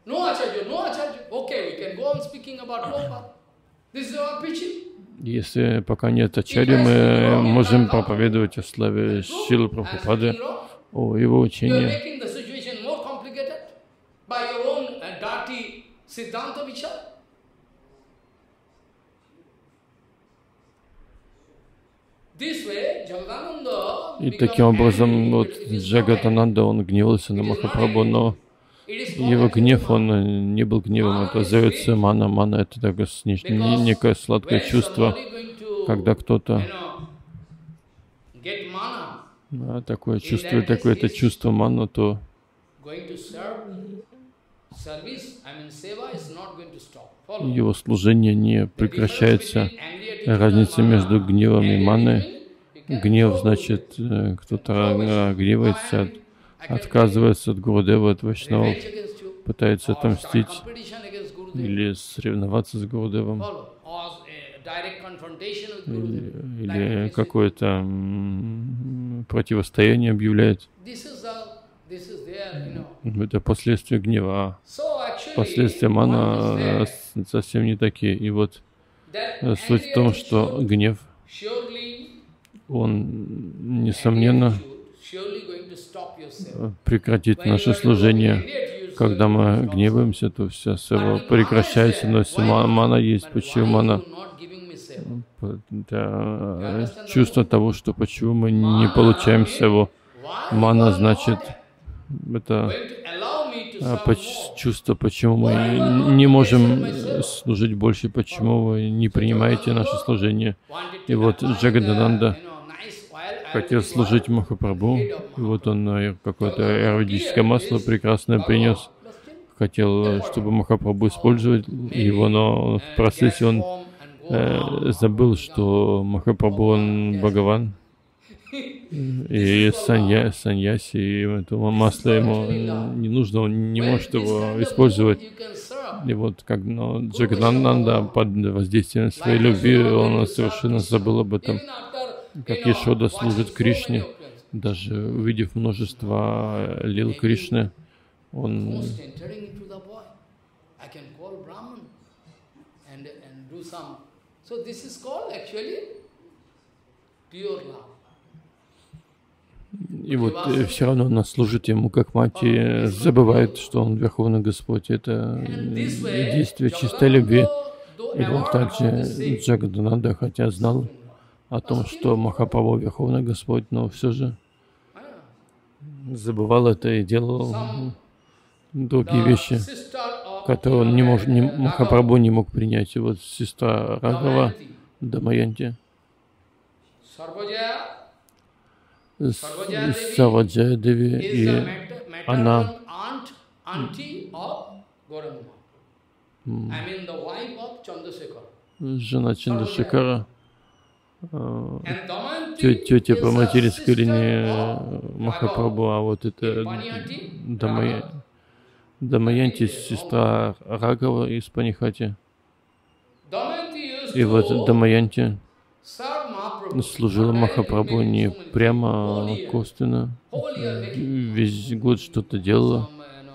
Если пока нет ачарьи, мы можем проповедовать о славе Шрилы Прабхупады, о его учении. И таким образом, вот Джагатананда, он гневался на Махапрабху, но его гнев, он не был гневом, это зовется мана. Мана — это такое некое сладкое чувство, когда кто-то такое чувствует, такое-то чувство мана, то его служение не прекращается. Разница между гневом и маной. Гнев значит, кто-то гневается, отказывается от Гурудева, от Вайшнавов, пытается отомстить или соревноваться с Гурудевом, или какое-то противостояние объявляет. Это последствия гнева. Последствия мана совсем не такие. И вот суть в том, что гнев, он, несомненно, прекратит наше служение. Когда мы гневаемся, то вся сева прекращается, но если мана есть, почему мана? Это чувство того, что почему мы не получаем севу. Мана значит, это чувство, почему мы не можем служить больше, почему вы не принимаете наше служение. И вот Джагадананда хотел служить Махапрабху, и вот он какое-то ароматическое масло прекрасное принес. Хотел, чтобы Махапрабху использовать его, но в процессе он забыл, что Махапрабху, он Бхагаван, и саньяси, и это масло ему не нужно, он не может его использовать. И вот как Джагадананда под воздействием своей любви, он совершенно забыл об этом. Как Ешода служит Кришне, даже увидев множество лил Кришны, он и вот все равно она служит ему как мать и забывает, что он Верховный Господь. Это действие чистой любви. И вот также Джагадананда, хотя знал о том, что Махапрабху Верховный Господь, но все же забывал это и делал другие вещи, которые он Махапрабху не мог принять. И вот сестра Рагава, Дамаянти, Саваджая Деви, и она жена Чандрашекара, тетя по материнской линии Махапрабху, а вот это Дамаянти, сестра Рагава из Панихати. И вот Дамаянти служила Махапрабху не прямо, а косвенно. Весь год что-то делала.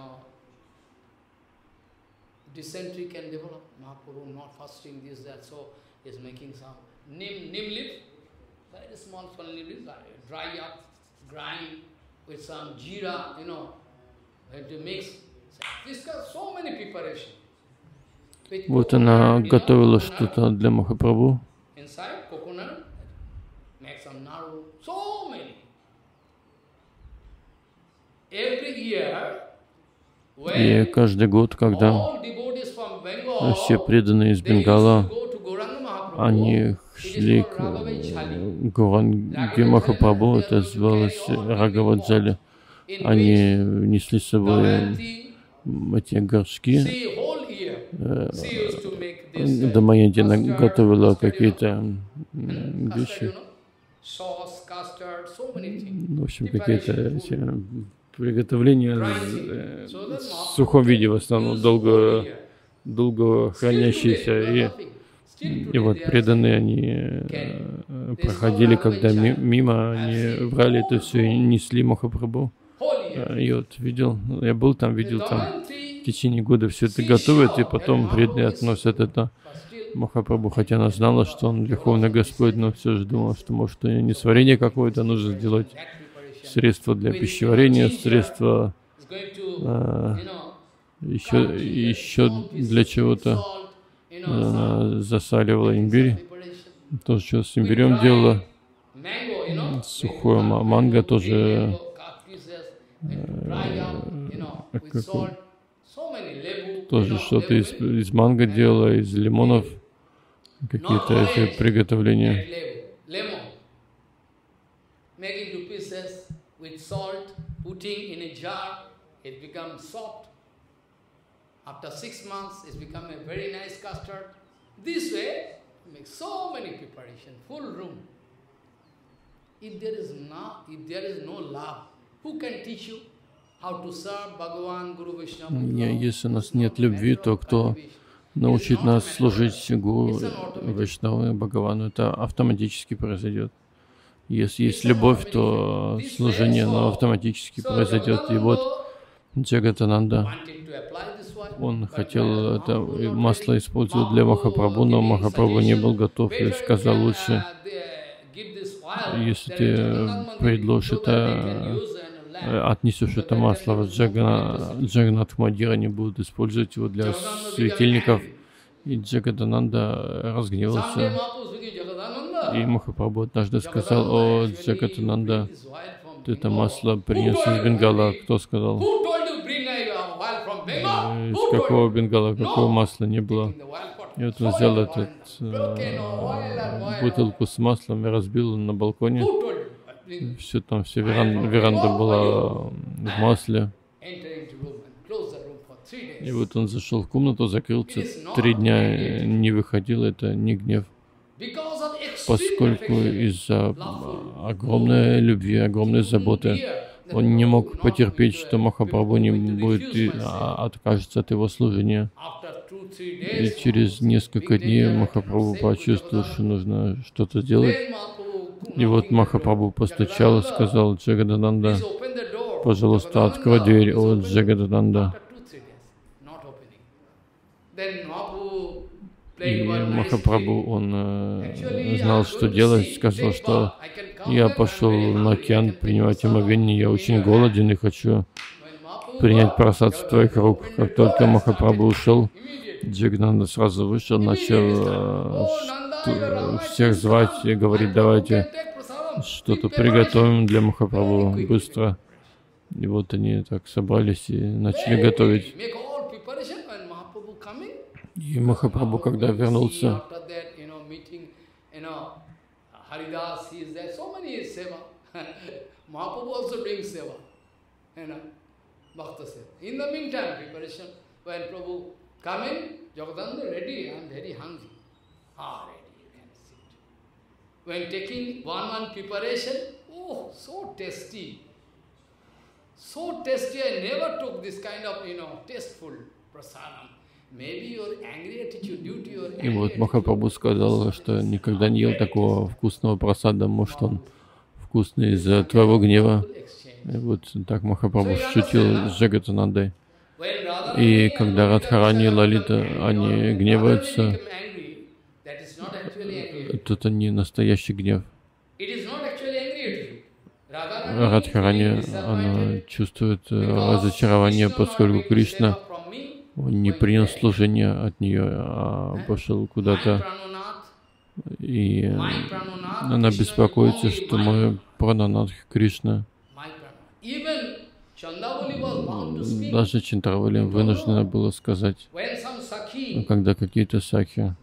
Вот она готовила что-то для Махапрабху. И каждый год, когда все преданные из Бенгала, они шли к Гауранге Махапрабху, это называлось Рагаваджали, они несли с собой эти горшки. Дамаянти готовила какие-то вещи. В общем, какие-то приготовления в сухом виде, в основном долго хранящиеся. И вот преданные, они проходили, когда мимо, они брали это все и несли Махапрабху. И вот видел, я был там, видел там, в течение года все это готовят, и потом преданные относят это Махапрабху, хотя она знала, что он Верховный Господь, но все же думала, что может у нее несварение какое-то, нужно сделать средства для пищеварения, средства еще для чего-то. Она засаливала имбирь, тоже что с имбирем делала, сухое манго тоже, тоже что-то из манго делала, из лимонов, какие-то эти приготовления. After 6 months, it's become a very nice custard. This way, make so many preparation, full room. If there is no love, who can teach you how to serve Bhagavan, Guru Vishnu? Если у нас нет любви, то кто научит нас служить Гуру Вайшнаву и Бхагавану? Это автоматически произойдет. Если есть любовь, то служение оно автоматически произойдет. И вот Джагатананда, он хотел это масло использовать для Махапрабху, но Махапрабху не был готов и сказал: лучше, если ты предложишь это, отнесешь это масло в Джаганнат Мандир, они будут использовать его для светильников. И Джагатананда разгневался. И Махапрабху однажды сказал: о, Джагатананда, ты это масло принес из Бенгала. Кто сказал? Из какого Бенгала, какого масла не было. И вот он взял эту бутылку с маслом и разбил на балконе. Все там, вся веранда была в масле. И вот он зашел в комнату, закрылся, 3 дня не выходил, это не гнев. Поскольку из-за огромной любви, огромной заботы, он не мог потерпеть, что Махапрабху не будет и откажется от его служения. И через несколько дней Махапрабху почувствовал, что нужно что-то сделать. И вот Махапрабху постучал и сказал: Джагадананда, пожалуйста, открой дверь, о Джагадананда. И Махапрабху, он знал, что делать, сказал, что я пошел на океан принимать омовение, я очень голоден и хочу принять просад с твоих рук. Как только Махапрабху ушел, Джагананда сразу вышел, начал всех звать и говорить: давайте что-то приготовим для Махапрабху быстро. И вот они так собрались и начали готовить. И Махапрабху, когда вернулся, when taking one preparation, oh, so tasty. So tasty, I never took this kind of, tasteful prasadam. И вот Махапрабху сказал, что никогда не ел такого вкусного прасада, может он вкусный из-за твоего гнева. И вот так Махапрабху шутил с Джагатанандой. И когда Радхарани и Лалита, они гневаются, это не настоящий гнев. Радхарани, она чувствует разочарование, поскольку Кришна, он не принял служение от нее, а пошел куда-то. И она беспокоится, что мой Прананатх Кришна, даже Чандравали вынуждена была сказать, когда какие-то сакхи,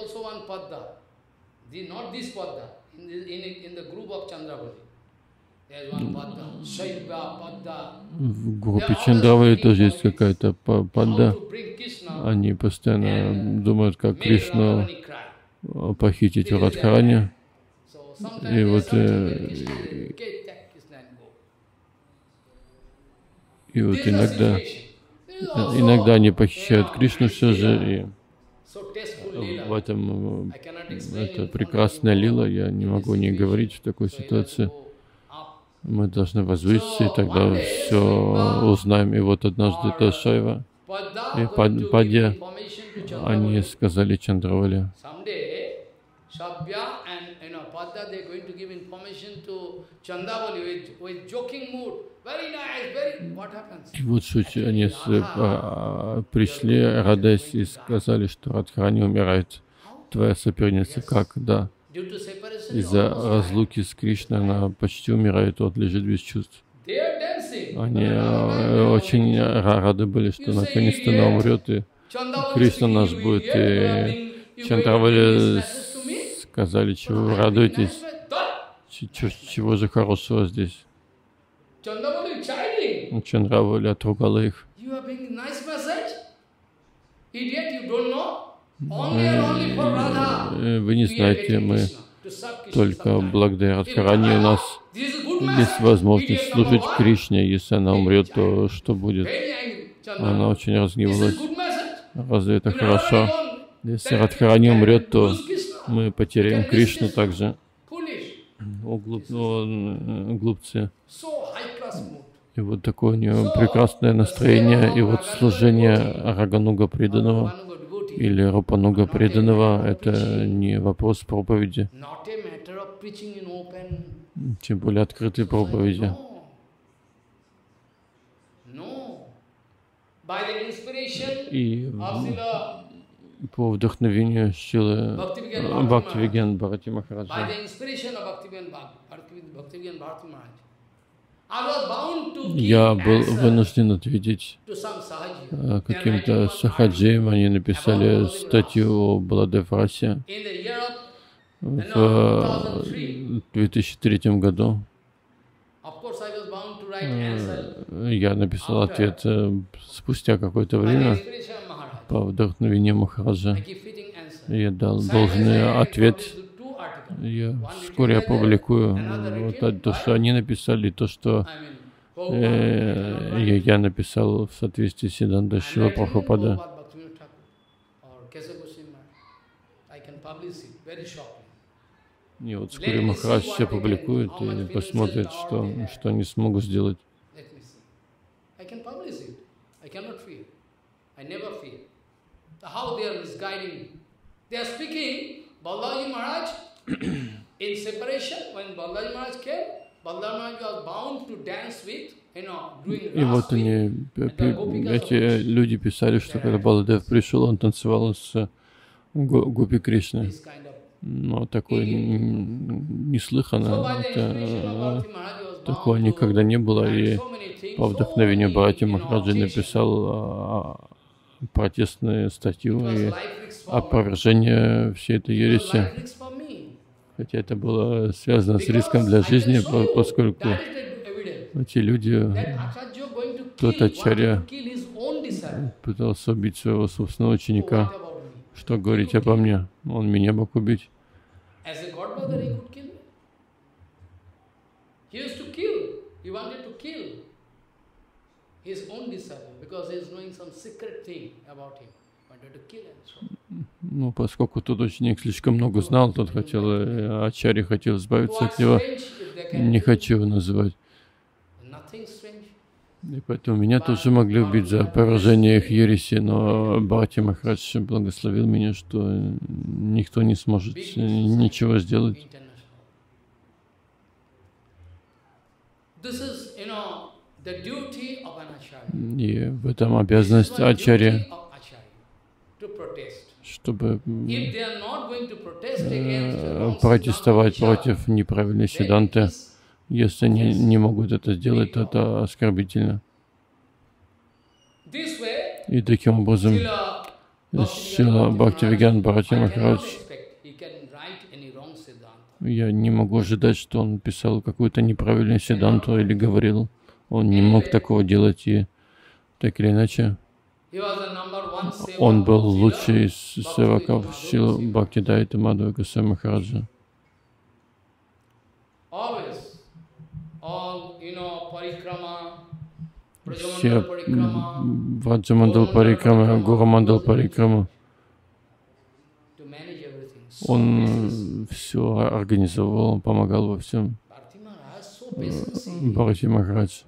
в группе Чандравали тоже есть какая-то падда. Они постоянно думают, как Кришну похитить в Радхарани. И вот И вот иногда они похищают Кришну все же, и в этом это прекрасная лила, я не могу не говорить в такой ситуации. Мы должны возвыситься, и тогда все узнаем. И вот однажды Ташайва и Падья, они сказали Чандравали, и вот суть, они пришли, радуясь, и сказали, что Радхарани умирает, твоя соперница. Как? Да. Из-за разлуки с Кришной она почти умирает, вот лежит без чувств. Они очень рады были, что наконец-то она умрет, и Кришна наш будет. И Чандравали сказали, чего вы радуетесь, чего же хорошего здесь. Чандравали отругала их. Вы не знаете, мы только благодаря Радхарани у нас есть возможность служить Кришне. Если она умрет, то что будет? Она очень разгневалась. Разве это хорошо? Если Радхарани умрет, то мы потеряем Кришну также. Глупцы. И вот такое у нее прекрасное настроение. И вот служение Рагануга преданного или Рупануга преданного — это не вопрос проповеди, тем более открытой проповеди. И по вдохновению Шрилы Бхактивиген Бхарати Махараджа я был вынужден ответить каким-то сахаджиям. Они написали статью о Баладев-расе в 2003 году. Я написал ответ спустя какое-то время по вдохновению Махараджа. Я дал должный ответ. Вскоре опубликую вот то, что они написали, то, что я написал в соответствии с Сиддхантой Шрила Прабхупады. И вот вскоре Махарадж все публикует и посмотрит, что они смогут сделать. In separation, when Balaji Maharaj came, Balaji Maharaj was bound to dance with, doing и вот они, эти люди писали, что когда Баладев пришел, он танцевал с Гопи Кришной. Но такое неслыханно, такого никогда не было. И по вдохновению Бхарати Махараджа написал протестную статью и опровержение всей этой ереси. Хотя это было связано с риском для жизни, поскольку эти люди, тот Ачарья пытался убить своего собственного ученика. Что говорить обо мне? Он меня мог убить. Ну, поскольку тот ученик слишком много знал, тот хотел, Ачарья хотел избавиться от него. Не хочу его называть. И поэтому меня тоже могли убить за поражение их ереси, но Бхарати Махарадж благословил меня, что никто не сможет ничего сделать. И в этом обязанность Ачарьи, чтобы протестовать против неправильной сиддханты. Если они не могут это сделать, то это оскорбительно. И таким образом Шрила Бхактивиген Бхарати Махарадж, я не могу ожидать, что он писал какую-то неправильную сиддханту или говорил. Он не мог такого делать, и так или иначе он был лучший из севаков Шрилы Бхактидайта Мадхава Госвами Махараджа. все Враджамандал Парикрама, Горамандал Парикрама. Он все организовал, помогал во всем. Бхарати Махарадж.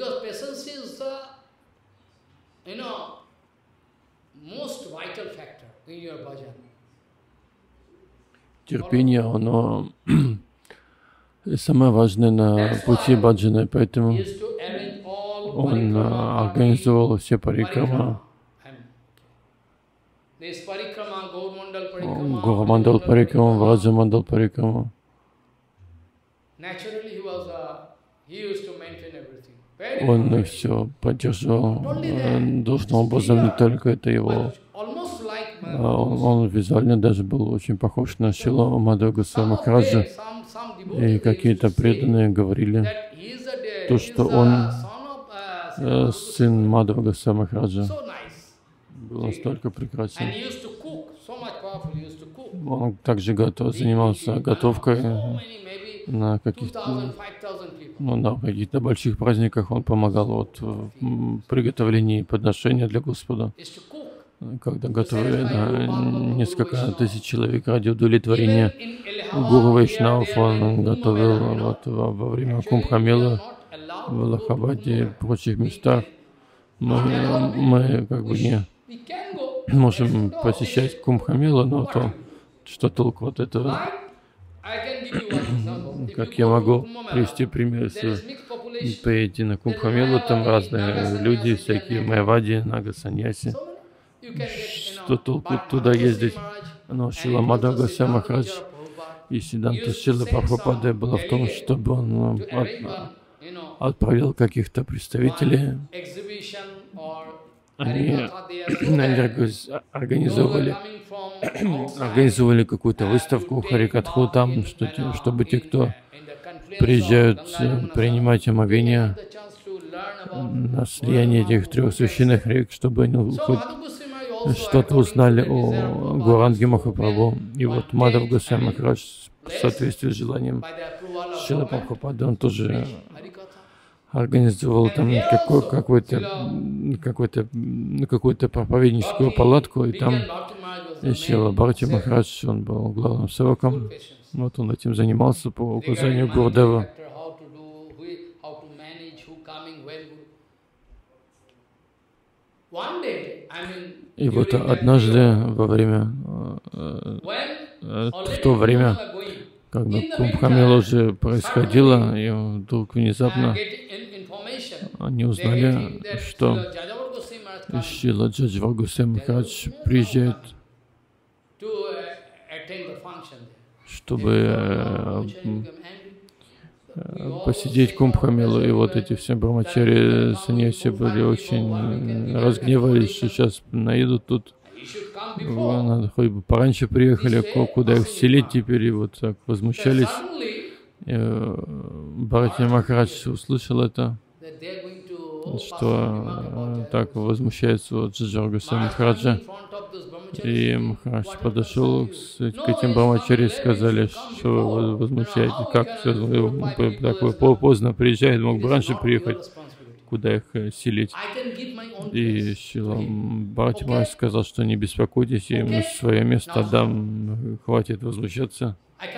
Терпение, оно самое важное на пути баджаны, поэтому он организовал все парикрама. Горамандал Парикрама, Враджамандал Парикрама. Он все поддерживал должным образом, не только это его. Он визуально даже был очень похож на Шрила Мадхава Госвами Махараджа. И какие-то преданные говорили, то, что он сын Мадхава Госвами Махараджа. Был настолько прекрасен. Он также занимался готовкой на каких-то больших праздниках. Он помогал в приготовлении подношения для Господа. Когда готовили несколько тысяч человек ради удовлетворения Гуру Вайшнавов, он готовил во время Кумбхамелы в Аллахабаде и прочих местах. Мы как бы не можем посещать Кумбхамелу, но то, что толку от этого? Как я могу привести пример, если поедете на Кумбхамелу, там разные люди, всякие майявади, нага-саньяси. Что толку туда ездить? Но Шрила Мадхава Госвами Махарадж и Сиддханта Шрилы Прабхупады было в том, чтобы он отправил каких-то представителей. Они организовали какую-то выставку Харикатху там, чтобы те, кто приезжают принимать омовение на слияние этих трех священных рек, чтобы они хоть что-то узнали о Гауранге Махапрабху. И вот Мадхава Госвами Махарадж в соответствии с желанием Шрилы Прабхупады, он тоже организовал там какую-то проповедническую палатку, и там Шрила Бхарати Махарадж, он был главным севаком. Вот он этим занимался по указанию Гурудева. И вот однажды во время, в то время, когда Кумбхамела уже происходило, и вдруг внезапно они узнали, что Шрила Джаджвар Госвами Махарадж приезжает, чтобы посидеть Кумбхамелу. И вот эти все брамачари, саньяси были очень разгневались, что сейчас наедут тут. Надо хоть бы пораньше приехали, куда их селить теперь, и вот так возмущались. Бхарати Махарадж услышал это, что так возмущается Джаджвар Госвами Махараджа. И Махарадж подошел к этим брамачари и сказали, что вы возмущаетесь, как такое поздно приезжает, мог бы раньше приехать, куда их селить. И Шрила Бхарати Махарадж сказал, что не беспокойтесь, я им свое место отдам, хватит возмущаться.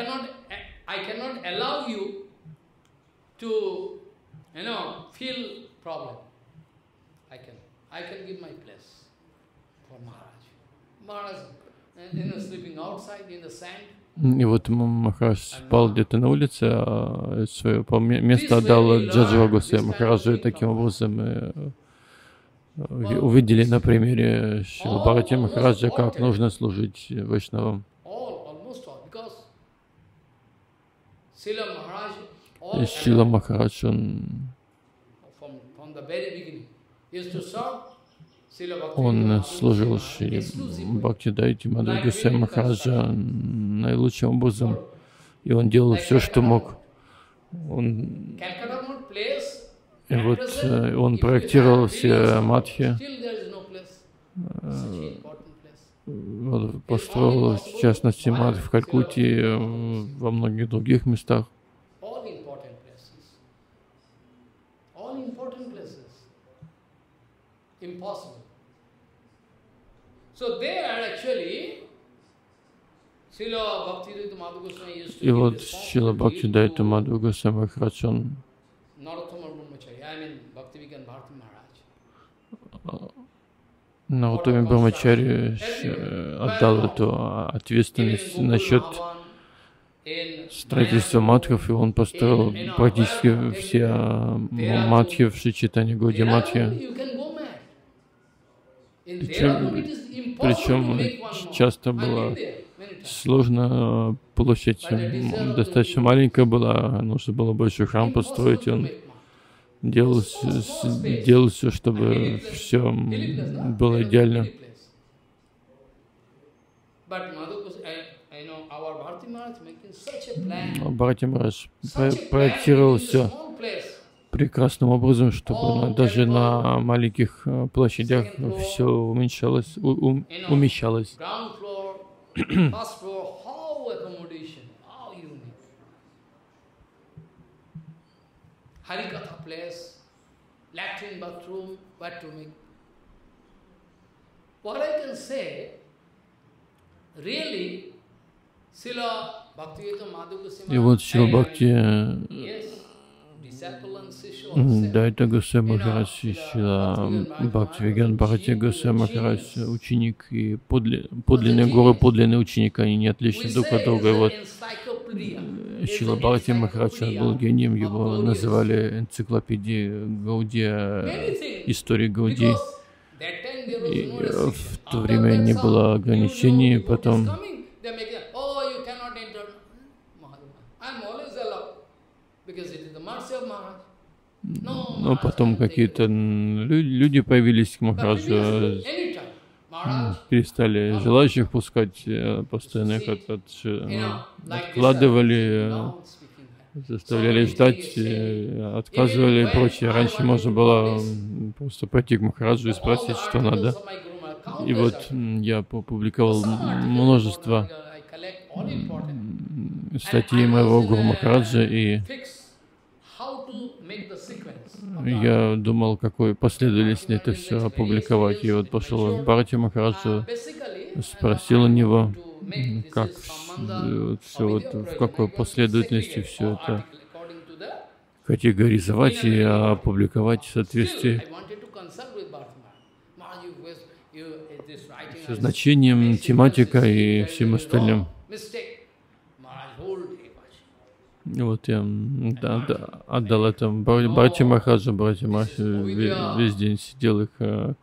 И вот Махарадж спал где-то на улице, а свое место отдал Джаджвар Госвами Махараджу, и таким образом увидели на примере Шрила Бхарати Махараджа, как нужно служить вайшнавам. Шрила Махарадж, он служил Шри Бхактидайти Мадхава Госвами Махараджа наилучшим образом, и он делал все, что мог. И вот он проектировал все матхи, построил, в частности, матх в Калькутте, во многих других местах. Impossible. So there actually, Srila Bhaktivedanta Madhava Goswami used to И give вот responsibility Шрила Бхактивиданта Мадхава Госвами Махарадж, он Narottama Brahmachari, I mean Bhaktivedanta Bharati Maharaj. Нароттаме Брахмачари отдал эту ответственность насчет строительства матхов, и он построил практически все матхи в Шри Чайтанья Гауди Матхе. Причем часто было сложно получить, достаточно маленькая была, нужно было большой храм построить, он делал все, чтобы все было идеально. Бхарати Махарадж проектировал все прекрасным образом, чтобы даже на маленьких площадях все умещалось. Harikatha place, latrine, bathroom, what to make. What I can say, really, Srila Bhaktivedanta Madhava Goswami, И вот Шрила Бхакти, yes, disciple and Sishya, да, это Госвами Махарадж, Шрила Бхактивиданта Бхарати Госвами Махарадж, ученик и подлинные гуру, подлинный ученик, они не отличны друг от друга. И вот Шрила Бхарати Махарадж был гением, его называли энциклопедией Гаудия, истории Гаудии. И в то время не было ограничений, потом но потом какие-то люди появились к Махараджу, перестали желающих пускать, постоянно их откладывали, заставляли ждать, отказывали и прочее. Раньше можно было просто пойти к Махараджу и спросить, что надо. И вот я опубликовал множество статей моего Гуру Махараджа, и я думал, какой последовательность это все опубликовать. И вот пошел к Бхарати Махараджу, спросил у него, как все вот, в какой последовательности все это категоризовать и опубликовать в соответствии со значением, тематикой и всем остальным. Вот я отдал это Бхарати Махараджу. Бхарати Махарадж весь день сидел, их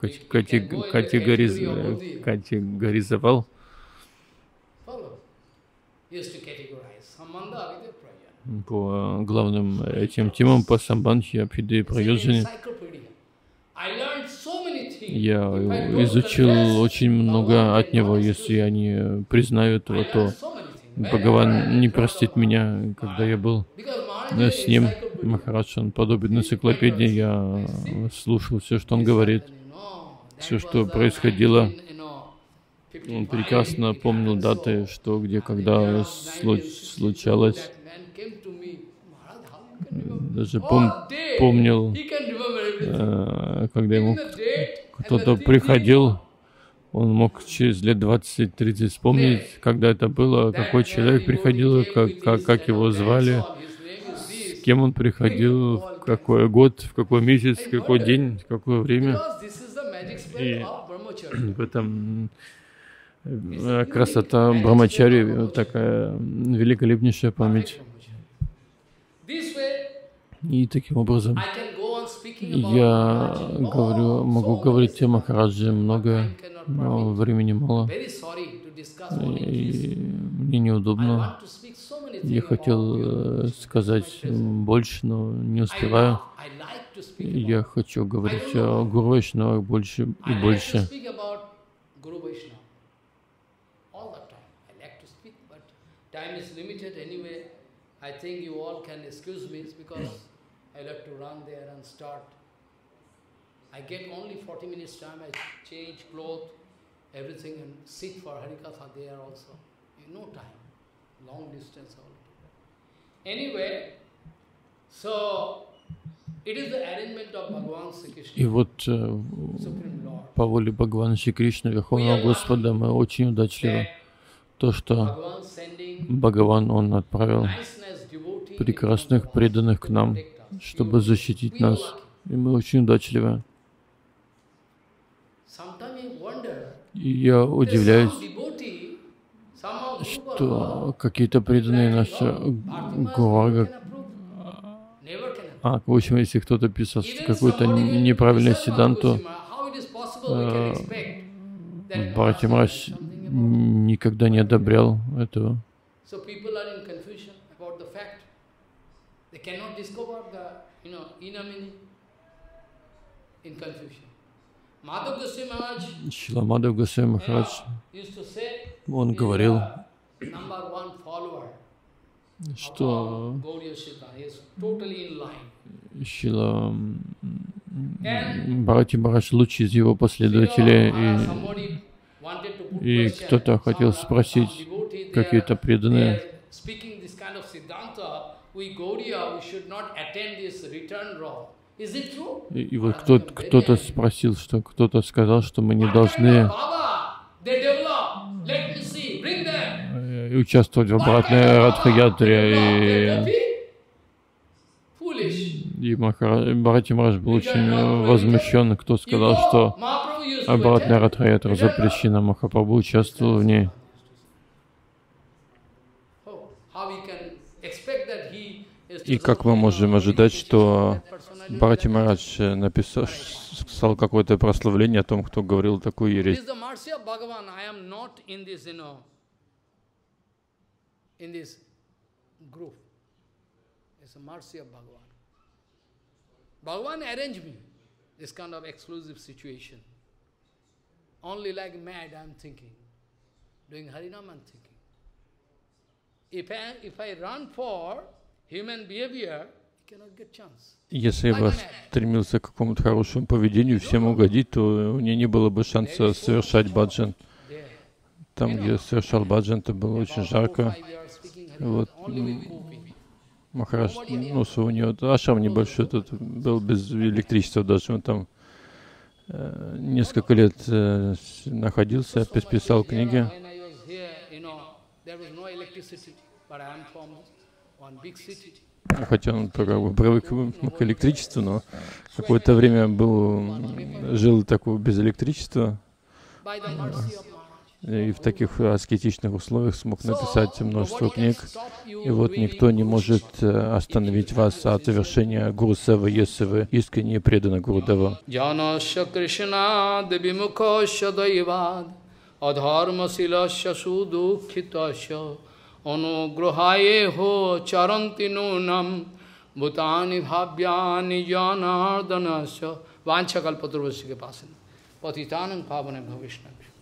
категоризовал. По главным этим темам, по Самбандхи, Абхидхи и Прайоджане. Я изучил очень много от него. Если я не признаю этого, то Бхагаван не простит меня. Когда я был с ним, Махарадж, он подобен энциклопедии, я слушал все, что он говорит, все, что происходило. Он прекрасно помнил даты, что, где, когда случалось. Даже помнил, когда ему кто-то приходил, он мог через лет 20-30 вспомнить, когда это было, какой человек приходил, как его звали, с кем он приходил, в какой год, в какой месяц, в какой день, в какое время. И в этом красота Брахмачари, такая великолепнейшая память. И таким образом я могу говорить о Махараджи многое, но времени мало. И мне неудобно. Я хотел сказать больше, но не успеваю. Я хочу говорить о Гуру Вайшнавах больше и больше. I think you all can excuse me because I like to run there and start. I get only 40 minutes time. I change clothes, everything, and sit for Harikatha there also. No time, long distance all. Anyway, so it is the arrangement of Bhagavan Sri Krishna. И вот по воле Бхагавана Шри Кришны, Верховного Господа, мы очень удачливы. То, что Бхагаван, Он отправил прекрасных преданных к нам, чтобы защитить нас. И мы очень удачливы. И я удивляюсь, что какие-то преданные наши Гурага, в общем, если кто-то писал какую-то неправильную сиддханту, Бхарати Махарадж никогда не одобрял этого. Шрила Мадхав Госвами Махарадж, он говорил, что Шрила Бхарати Махарадж лучший из его последователей, и кто-то хотел спросить, какие-то преданные, и вот кто-то спросил, что кто-то сказал, что мы не должны участвовать в обратной Радха-ятре, и Бхарати Махарадж был очень возмущен, кто сказал, что обратная Радха-ятра запрещена, Махапрабху участвовал в ней. И как мы можем ожидать, что Бхарати Махарадж сказал какое-то прославление о том, кто говорил такую ересь? Bhagavan arranged me this kind of exclusive situation. Only like mad I am thinking. Doing Harinam I am thinking. If I run for human behavior, I cannot get chance. Если я бы стремился к какому-то хорошему поведению, всем угодить, то у меня не было бы шанса совершать баджан. Там, где совершал баджан, это было очень жарко. Вот. Махарадж, у него ашрам небольшой, тут был без электричества даже, он там несколько лет находился, писал книги. Хотя он привык к электричеству, но какое-то время жил такого без электричества. И в таких аскетичных условиях смог написать множество книг. И вот никто не может остановить вас от совершения Гуру Севы, если вы искренне преданы Гурудеву. Ванчакалпатрубхасya пасин. Патитанам паванебхо Вишнаве.